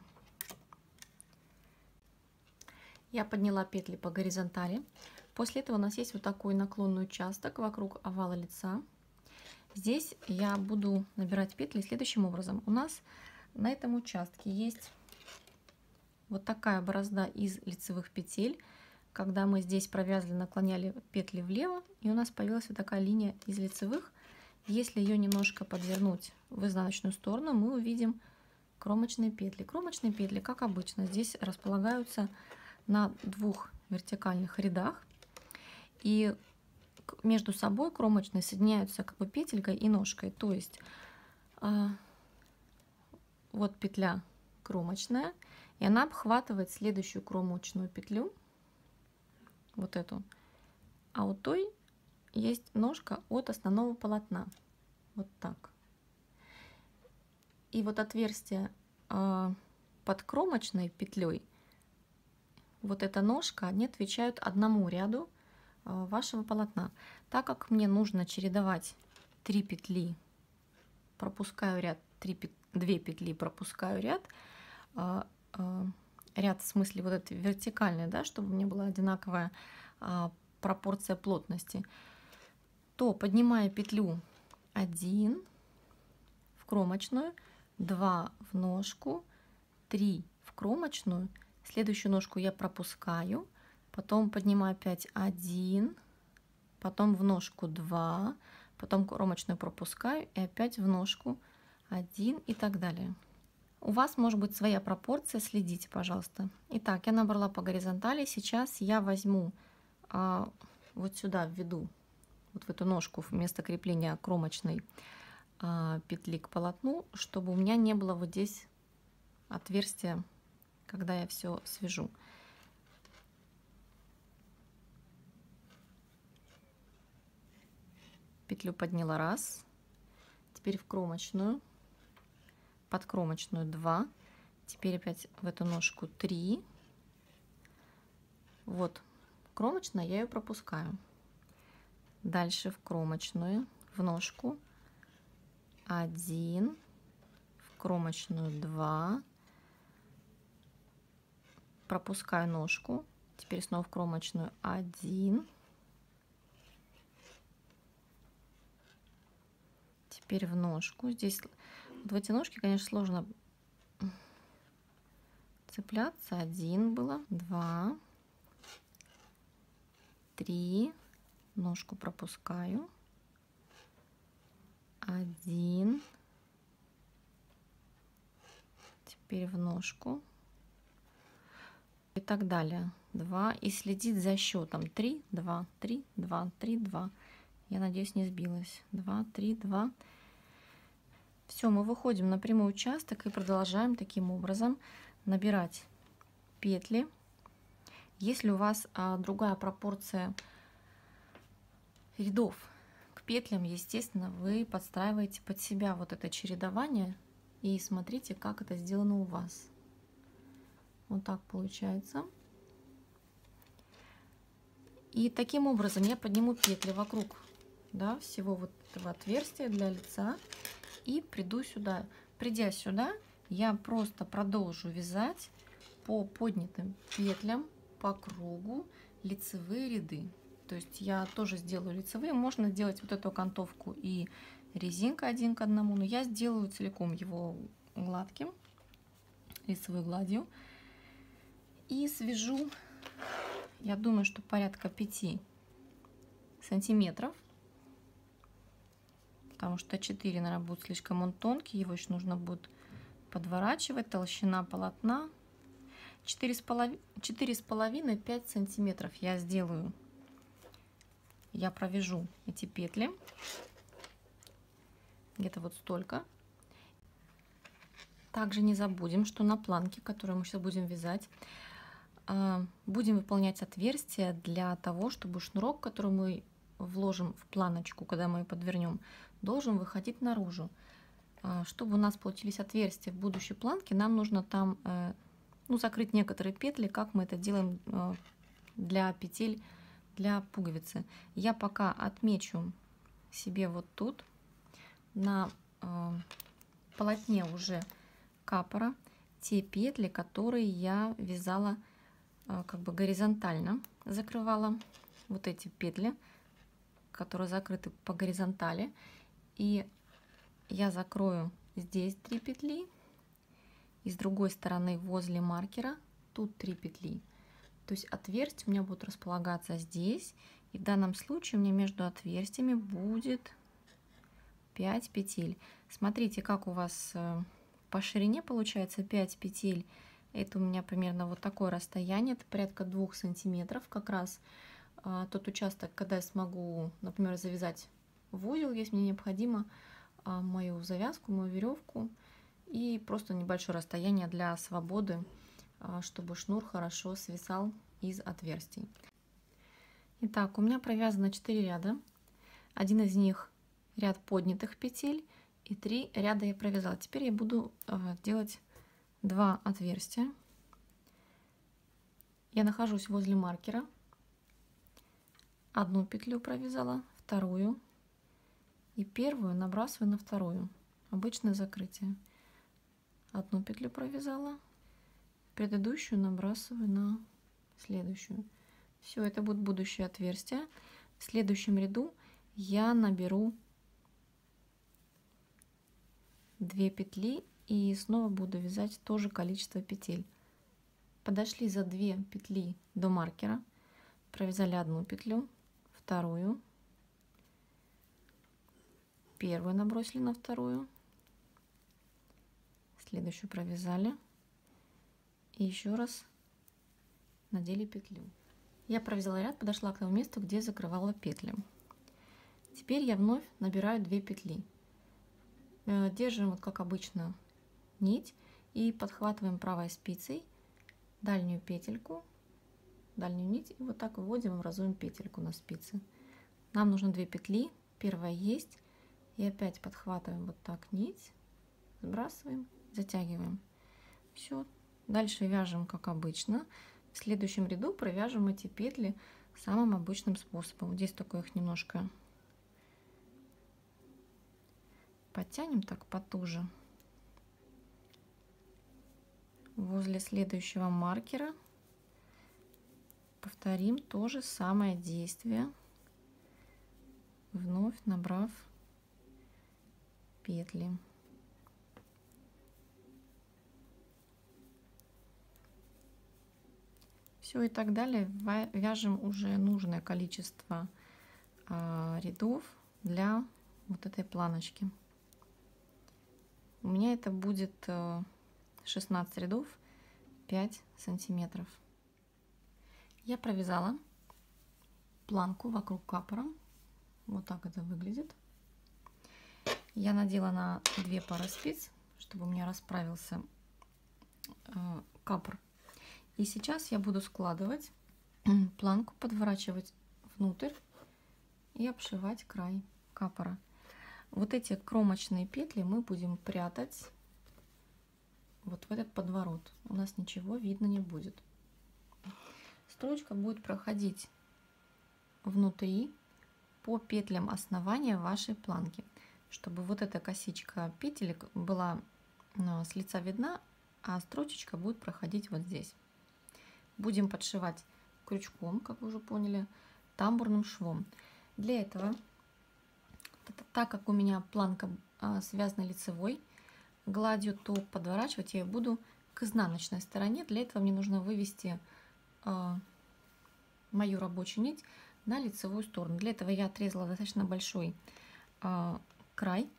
Я подняла петли по горизонтали. После этого у нас есть вот такой наклонный участок вокруг овала лица. Здесь я буду набирать петли следующим образом. У нас на этом участке есть вот такая борозда из лицевых петель. Когда мы здесь провязали, наклоняли петли влево, и у нас появилась вот такая линия из лицевых. Если ее немножко подвернуть в изнаночную сторону, мы увидим кромочные петли. Кромочные петли, как обычно, здесь располагаются на двух вертикальных рядах, и между собой кромочные соединяются как бы петелькой и ножкой. То есть э, вот петля кромочная, и она обхватывает следующую кромочную петлю, вот эту, а у той есть ножка от основного полотна, вот так. И вот отверстие э, под кромочной петлей, вот эта ножка, они отвечают одному ряду э, вашего полотна. Так как мне нужно чередовать три петли, пропускаю ряд, три пет... две петли, пропускаю ряд, э, э, ряд в смысле вот этот вертикальный, да, чтобы у меня была одинаковая э, пропорция плотности, то поднимая петлю один в кромочную, два в ножку, три в кромочную, следующую ножку я пропускаю, потом поднимаю опять один, потом в ножку два, потом кромочную пропускаю и опять в ножку один и так далее. У вас может быть своя пропорция, следите, пожалуйста. Итак, я набрала по горизонтали, сейчас я возьму а, вот сюда, введу вот в эту ножку вместо крепления кромочной а, петли к полотну, чтобы у меня не было вот здесь отверстия, когда я все свяжу. Петлю подняла раз, теперь в кромочную, под кромочную два, теперь опять в эту ножку три, вот кромочная, я ее пропускаю, дальше в кромочную, в ножку один, в кромочную два, пропускаю ножку, теперь снова в кромочную один, теперь в ножку. Здесь вот в эти ножки, конечно, сложно цепляться. Один было, два, три, ножку пропускаю, один, теперь в ножку. И так далее. два. И следить за счетом. три, два, три, два, три, два. Я надеюсь, не сбилась. два, три, два. Все, мы выходим на прямой участок и продолжаем таким образом набирать петли. Если у вас а, другая пропорция рядов к петлям, естественно, вы подстраиваете под себя вот это чередование и смотрите, как это сделано у вас. Вот так получается. И таким образом я подниму петли вокруг, да, всего вот этого отверстия для лица и приду сюда. Придя сюда, я просто продолжу вязать по поднятым петлям по кругу лицевые ряды. То есть я тоже сделаю лицевые. Можно сделать вот эту окантовку и резинка один к одному, но я сделаю целиком его гладким, лицевой гладью. И свяжу, я думаю, что порядка пяти сантиметров, потому что четыре, наверное, будет слишком он тонкий, его еще нужно будет подворачивать. Толщина полотна четыре с половиной — пять сантиметров я сделаю. Я провяжу эти петли где-то вот столько. Также не забудем, что на планке, которую мы сейчас будем вязать, будем выполнять отверстия для того, чтобы шнурок, который мы вложим в планочку, когда мы ее подвернем, должен выходить наружу. Чтобы у нас получились отверстия в будущей планке, нам нужно там ну, закрыть некоторые петли, как мы это делаем для петель для пуговицы. Я пока отмечу себе вот тут на э, полотне уже капора те петли, которые я вязала э, как бы горизонтально, закрывала вот эти петли, которые закрыты по горизонтали, и я закрою здесь три петли, и с другой стороны возле маркера тут три петли. То есть отверстия у меня будут располагаться здесь, и в данном случае у меня между отверстиями будет пять петель. Смотрите, как у вас по ширине получается пять петель. Это у меня примерно вот такое расстояние, это порядка двух сантиметров как раз. Тот участок, когда я смогу, например, завязать в узел, если мне необходимо мою завязку, мою веревку, и просто небольшое расстояние для свободы, чтобы шнур хорошо свисал из отверстий. Итак, у меня провязано четыре ряда. Один из них ряд поднятых петель, и три ряда я провязала. Теперь я буду делать два отверстия. Я нахожусь возле маркера. Одну петлю провязала, вторую, и первую набрасываю на вторую. Обычное закрытие. Одну петлю провязала, предыдущую набрасываю на следующую. Все, это будет будущее отверстие. В следующем ряду я наберу две петли и снова буду вязать то же количество петель. Подошли за две петли до маркера, провязали одну петлю, вторую, первую набросили на вторую, следующую провязали и еще раз надели петлю. Я провязала ряд, подошла к тому месту, где закрывала петли. Теперь я вновь набираю две петли. Держим, вот как обычно, нить и подхватываем правой спицей дальнюю петельку, дальнюю нить, и вот так выводим, образуем петельку на спице. Нам нужно две петли, первая есть, и опять подхватываем вот так нить, сбрасываем, затягиваем. Все, дальше вяжем как обычно. В следующем ряду провяжем эти петли самым обычным способом. Здесь только их немножко подтянем так потуже. Возле следующего маркера повторим то же самое действие, вновь набрав петли. Все, и так далее. Вяжем уже нужное количество а, рядов для вот этой планочки. У меня это будет шестнадцать рядов, пять сантиметров. Я провязала планку вокруг капора. Вот так это выглядит. Я надела на две пары спиц, чтобы у меня расправился э, капор. И сейчас я буду складывать планку, подворачивать внутрь и обшивать край капора. Вот эти кромочные петли мы будем прятать вот в этот подворот. У нас ничего видно не будет. Строчка будет проходить внутри по петлям основания вашей планки, чтобы вот эта косичка петелек была с лица видна, а строчечка будет проходить вот здесь. Будем подшивать крючком, как вы уже поняли, тамбурным швом. Для этого, так как у меня планка связана лицевой гладью, то подворачивать я буду к изнаночной стороне. Для этого мне нужно вывести мою рабочую нить на лицевую сторону. Для этого я отрезала достаточно большой край.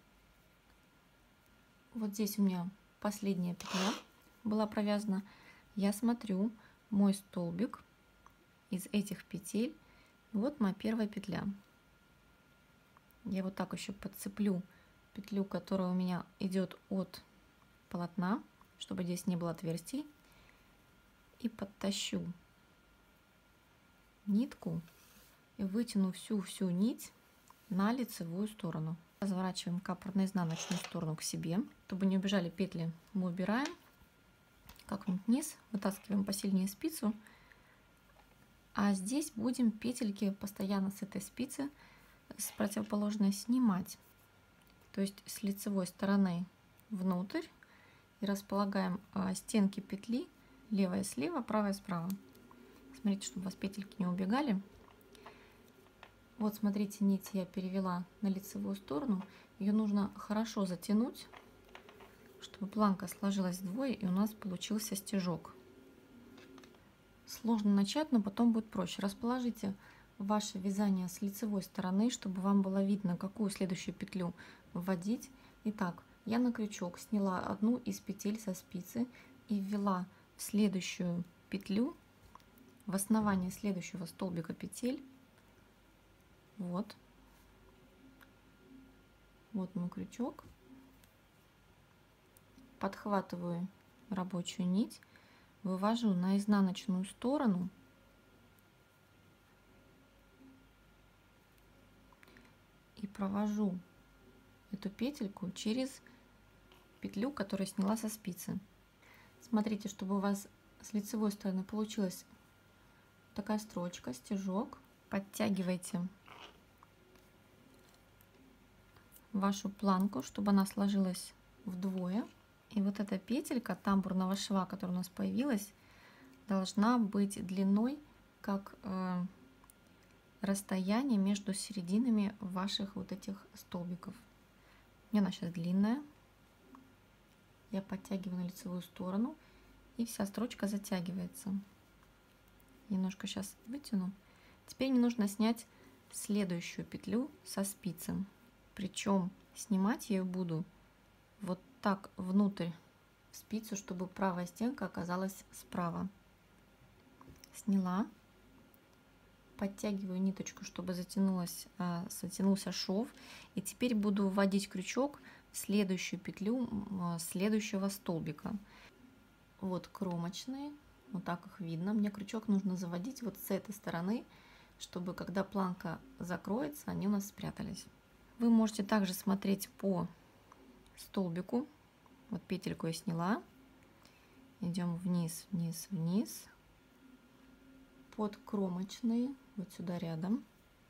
Вот здесь у меня последняя петля была провязана. Я смотрю мой столбик из этих петель. Вот моя первая петля. Я вот так еще подцеплю петлю, которая у меня идет от полотна, чтобы здесь не было отверстий, и подтащу нитку и вытяну всю-всю нить на лицевую сторону. Разворачиваем капор на изнаночную сторону к себе. Чтобы не убежали петли, мы убираем. скакнуть вниз, вытаскиваем посильнее спицу, а здесь будем петельки постоянно с этой спицы, с противоположной, снимать. То есть с лицевой стороны внутрь и располагаем стенки петли левая слева, правая справа. Смотрите, чтобы у вас петельки не убегали. Вот смотрите, нить я перевела на лицевую сторону. Ее нужно хорошо затянуть, чтобы планка сложилась вдвое и у нас получился стежок. Сложно начать, но потом будет проще. Расположите ваше вязание с лицевой стороны, чтобы вам было видно, какую следующую петлю вводить. Итак, я на крючок сняла одну из петель со спицы и ввела в следующую петлю, в основание следующего столбика петель. Вот. Вот мой крючок. Подхватываю рабочую нить, вывожу на изнаночную сторону и провожу эту петельку через петлю, которую сняла со спицы. Смотрите, чтобы у вас с лицевой стороны получилась такая строчка, стежок. Подтягивайте вашу планку, чтобы она сложилась вдвое. И вот эта петелька тамбурного шва, которая у нас появилась, должна быть длиной как э, расстояние между серединами ваших вот этих столбиков. У меня она сейчас длинная. Я подтягиваю на лицевую сторону, и вся строчка затягивается. Немножко сейчас вытяну. Теперь мне нужно снять следующую петлю со спицы. Причем снимать я ее буду вот так внутрь в спицу, чтобы правая стенка оказалась справа. Сняла. Подтягиваю ниточку, чтобы затянулась, затянулся шов. И теперь буду вводить крючок в следующую петлю следующего столбика. Вот кромочные, вот так их видно. Мне крючок нужно заводить вот с этой стороны, чтобы когда планка закроется, они у нас спрятались. Вы можете также смотреть по столбику. Вот петельку я сняла. Идем вниз, вниз, вниз. Под кромочные, вот сюда рядом.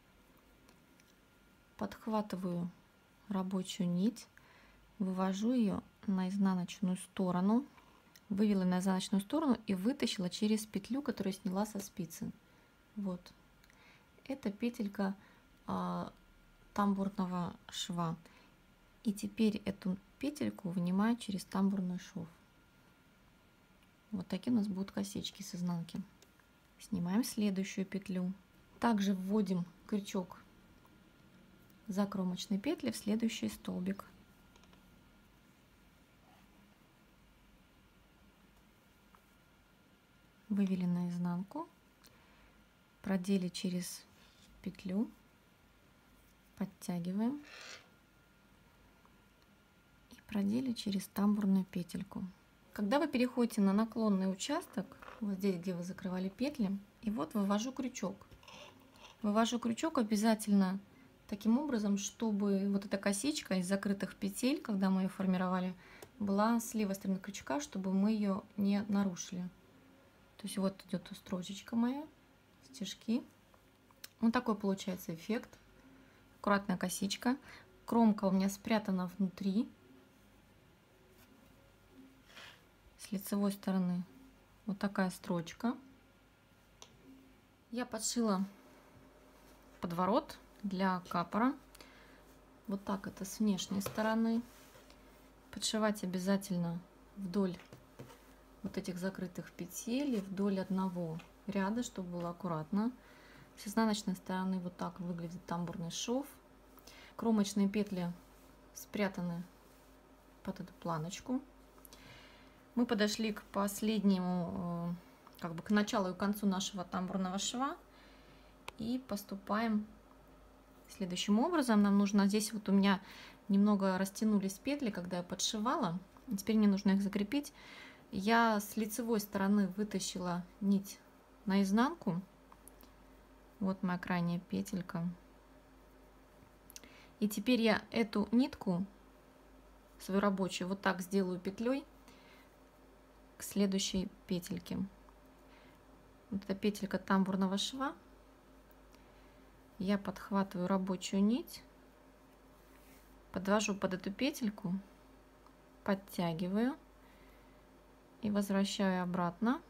Подхватываю рабочую нить, вывожу ее на изнаночную сторону. Вывела на изнаночную сторону и вытащила через петлю, которую сняла со спицы. Вот. Это петелька а, тамбурного шва. И теперь эту петельку вынимаю через тамбурный шов. Вот такие у нас будут косички с изнанки. Снимаем следующую петлю. Также вводим крючок за кромочной петли в следующий столбик. Вывели на изнанку, продели через петлю, подтягиваем и продели через тамбурную петельку. Когда вы переходите на наклонный участок, вот здесь, где вы закрывали петли, и вот вывожу крючок. Вывожу крючок обязательно таким образом, чтобы вот эта косичка из закрытых петель, когда мы ее формировали, была с левой стороны крючка, чтобы мы ее не нарушили. То есть вот идет строчечка моя, стежки. Вот такой получается эффект. Аккуратная косичка. Кромка у меня спрятана внутри. С лицевой стороны вот такая строчка. Я подшила подворот для капора. Вот так это с внешней стороны. Подшивать обязательно вдоль вот этих закрытых петель и вдоль одного ряда, чтобы было аккуратно. С изнаночной стороны вот так выглядит тамбурный шов. Кромочные петли спрятаны под эту планочку. Мы подошли к последнему, как бы к началу и концу нашего тамбурного шва и поступаем следующим образом. Нам нужно, здесь вот у меня немного растянулись петли, когда я подшивала. Теперь мне нужно их закрепить. Я с лицевой стороны вытащила нить наизнанку. Вот моя крайняя петелька. И теперь я эту нитку, свою рабочую, вот так сделаю петлей. к следующей петельке. Вот эта петелька тамбурного шва. Я подхватываю рабочую нить, подвожу под эту петельку, подтягиваю и возвращаю обратно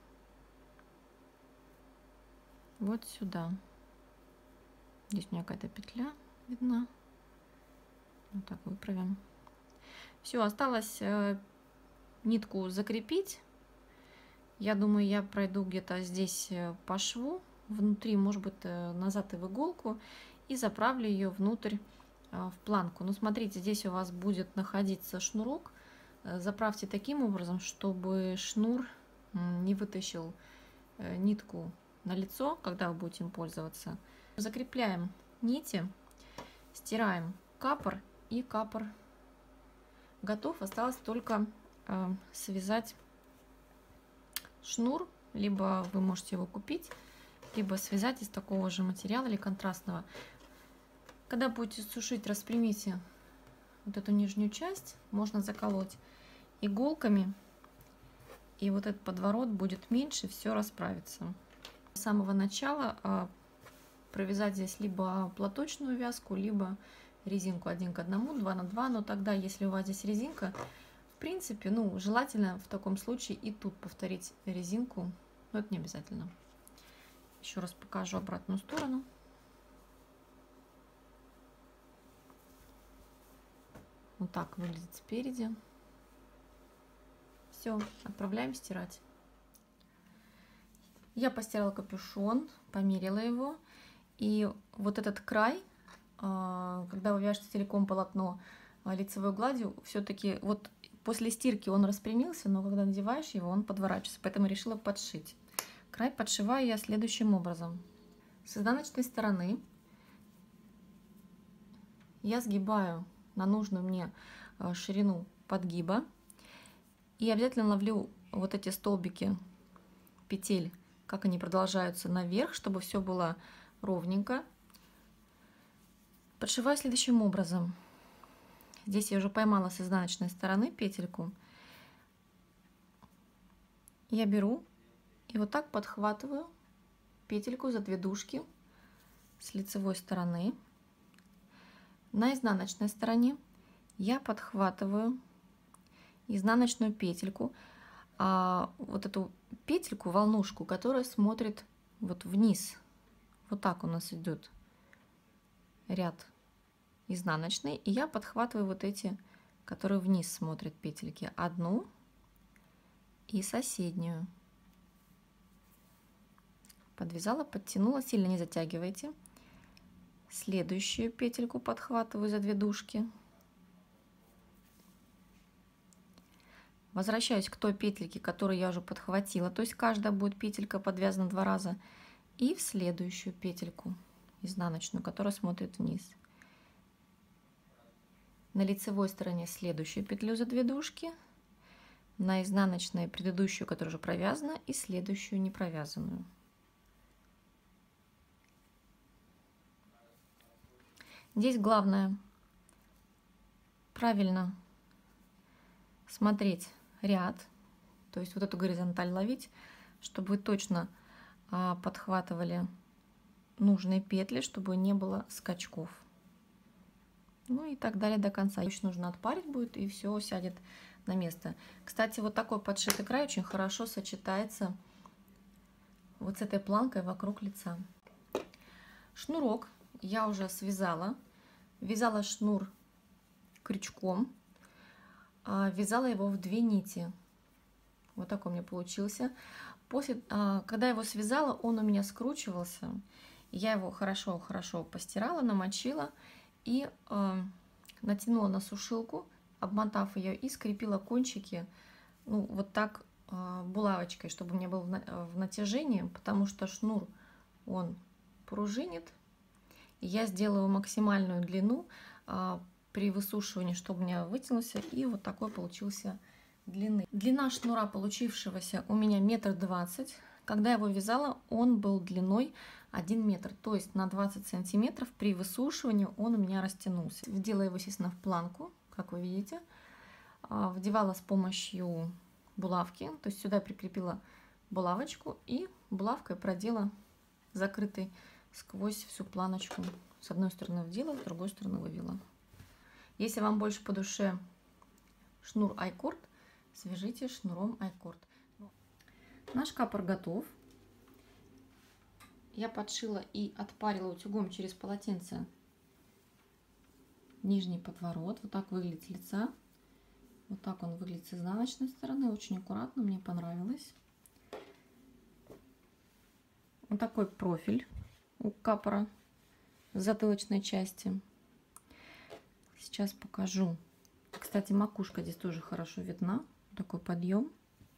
вот сюда. Здесь у меня какая-то петля видна. Вот так выправим. Все, осталось э, нитку закрепить. Я думаю, я пройду где-то здесь по шву, внутри, может быть, назад и в иголку, и заправлю ее внутрь в планку. Но смотрите, здесь у вас будет находиться шнурок. Заправьте таким образом, чтобы шнур не вытащил нитку на лицо, когда вы будете им пользоваться. Закрепляем нити, стираем капор, и капор готов. Осталось только связать шнур, либо вы можете его купить, либо связать из такого же материала или контрастного. Когда будете сушить, распрямите вот эту нижнюю часть, можно заколоть иголками, и вот этот подворот будет меньше, все расправится. С самого начала провязать здесь либо платочную вязку, либо резинку один к одному, два на два, но тогда, если у вас здесь резинка, в принципе, ну, желательно в таком случае и тут повторить резинку, но это не обязательно. Еще раз покажу обратную сторону. Вот так выглядит спереди. Все, отправляем стирать. Я постирала капюшон, померила его, и вот этот край, когда вы вяжете целиком полотно лицевой гладью, все-таки вот после стирки он распрямился, но когда надеваешь его, он подворачивается, поэтому решила подшить. Край подшиваю я следующим образом. С изнаночной стороны я сгибаю на нужную мне ширину подгиба и обязательно ловлю вот эти столбики петель, как они продолжаются наверх, чтобы все было ровненько. Подшиваю следующим образом. Здесь я уже поймала с изнаночной стороны петельку. Я беру и вот так подхватываю петельку за две дужки с лицевой стороны. На изнаночной стороне я подхватываю изнаночную петельку, а вот эту петельку, волнушку, которая смотрит вот вниз. Вот так у нас идет ряд изнаночный, и я подхватываю вот эти, которые вниз смотрят петельки, одну и соседнюю. Подвязала, подтянула, сильно не затягивайте. Следующую петельку подхватываю за две дужки. Возвращаюсь к той петельке, которую я уже подхватила, то есть каждая будет петелька подвязана два раза, и в следующую петельку изнаночную, которая смотрит вниз. На лицевой стороне следующую петлю за две дужки, на изнаночной предыдущую, которая уже провязана, и следующую не провязанную. Здесь главное правильно смотреть ряд, то есть вот эту горизонталь ловить, чтобы вы точно а, подхватывали нужные петли, чтобы не было скачков. Ну и так далее до конца. Еще нужно отпарить будет, и все сядет на место. Кстати, вот такой подшитый край очень хорошо сочетается вот с этой планкой вокруг лица. Шнурок я уже связала. Вязала шнур крючком. Вязала его в две нити. Вот такой у меня получился. После, когда его связала, он у меня скручивался. Я его хорошо-хорошо постирала, намочила и э, натянула на сушилку, обмотав ее, и скрепила кончики, ну, вот так э, булавочкой, чтобы не был в, на, в натяжении, потому что шнур, он пружинит. Я сделаю максимальную длину э, при высушивании, чтобы у меня вытянулся, и вот такой получился длины. Длина шнура получившегося у меня метр двадцать. Когда я его вязала, он был длиной один метр, то есть на двадцать сантиметров. При высушивании он у меня растянулся. Вдела его, естественно, в планку, как вы видите. Вдевала с помощью булавки. То есть сюда прикрепила булавочку и булавкой продела закрытый сквозь всю планочку. С одной стороны вдела, с другой стороны вывела. Если вам больше по душе шнур айкорд, свяжите шнуром айкорд. Наш капор готов. Я подшила и отпарила утюгом через полотенце нижний подворот. Вот так выглядит с лица. Вот так он выглядит с изнаночной стороны. Очень аккуратно, мне понравилось. Вот такой профиль у капора с затылочной части. Сейчас покажу. Кстати, макушка здесь тоже хорошо видна. Такой подъем.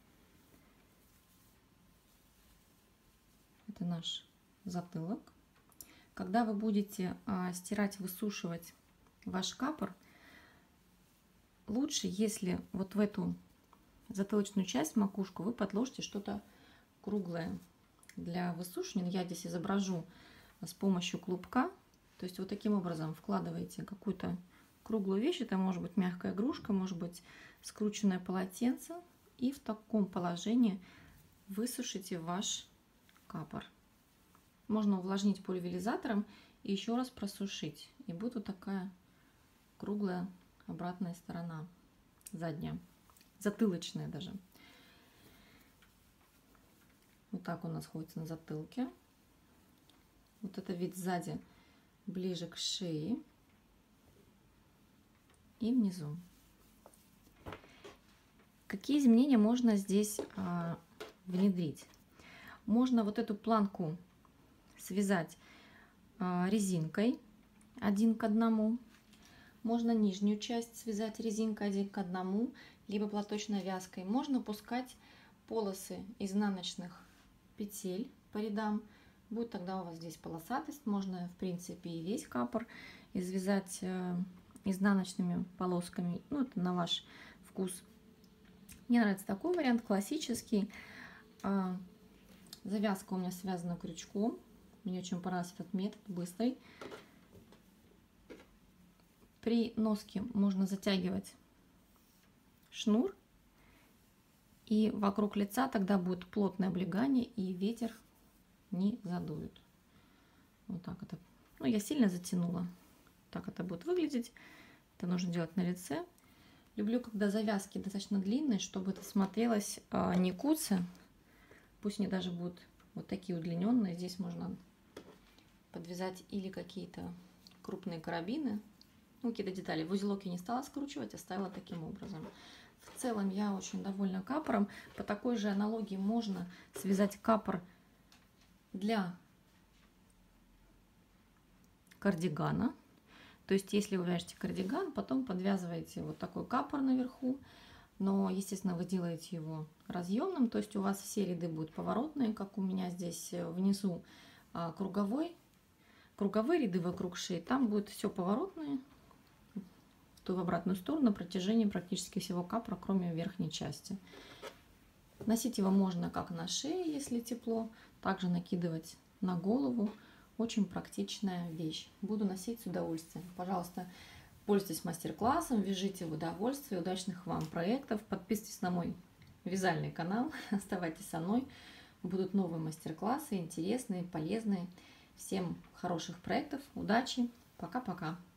Это наш затылок. Когда вы будете а, стирать, высушивать ваш капор, лучше, если вот в эту затылочную часть, макушку, вы подложите что-то круглое для высушивания. Я здесь изображу с помощью клубка. То есть вот таким образом вкладываете какую-то круглую вещь. Это может быть мягкая игрушка, может быть скрученное полотенце. И в таком положении высушите ваш капор. Можно увлажнить пульверизатором и еще раз просушить. И будет вот такая круглая обратная сторона, задняя, затылочная даже. Вот так он находится на затылке. Вот это вид сзади, ближе к шее и внизу. Какие изменения можно здесь а, внедрить? Можно вот эту планку связать а, резинкой один к одному. Можно нижнюю часть связать резинкой один к одному, либо платочной вязкой. Можно пускать полосы изнаночных петель по рядам. Будет тогда у вас здесь полосатость. Можно, в принципе, и весь капор извязать э, изнаночными полосками. Ну, это на ваш вкус. Мне нравится такой вариант, классический. Э, завязка у меня связана крючком. Мне очень понравился этот метод, быстрый. При носке можно затягивать шнур, и вокруг лица тогда будет плотное облегание, и ветер не задует. Вот так это. Ну, я сильно затянула. Так это будет выглядеть. Это нужно делать на лице. Люблю, когда завязки достаточно длинные, чтобы это смотрелось а, не куцы. Пусть они даже будут вот такие удлиненные. Здесь можно подвязать или какие-то крупные карабины. Ну, какие-то детали. В узелок я не стала скручивать, оставила таким образом. В целом я очень довольна капором. По такой же аналогии можно связать капор для кардигана. То есть, если вы вяжете кардиган, потом подвязываете вот такой капор наверху. Но, естественно, вы делаете его разъемным. То есть, у вас все ряды будут поворотные, как у меня здесь внизу круговой. Круговые ряды вокруг шеи. Там будет все поворотные. В обратную сторону на протяжении практически всего капора, кроме верхней части. Носить его можно как на шее, если тепло, также накидывать на голову. Очень практичная вещь. Буду носить с удовольствием. Пожалуйста, пользуйтесь мастер-классом, вяжите в удовольствие. Удачных вам проектов. Подписывайтесь на мой вязальный канал. Оставайтесь со мной. Будут новые мастер-классы, интересные, полезные. Всем хороших проектов, удачи. Пока-пока.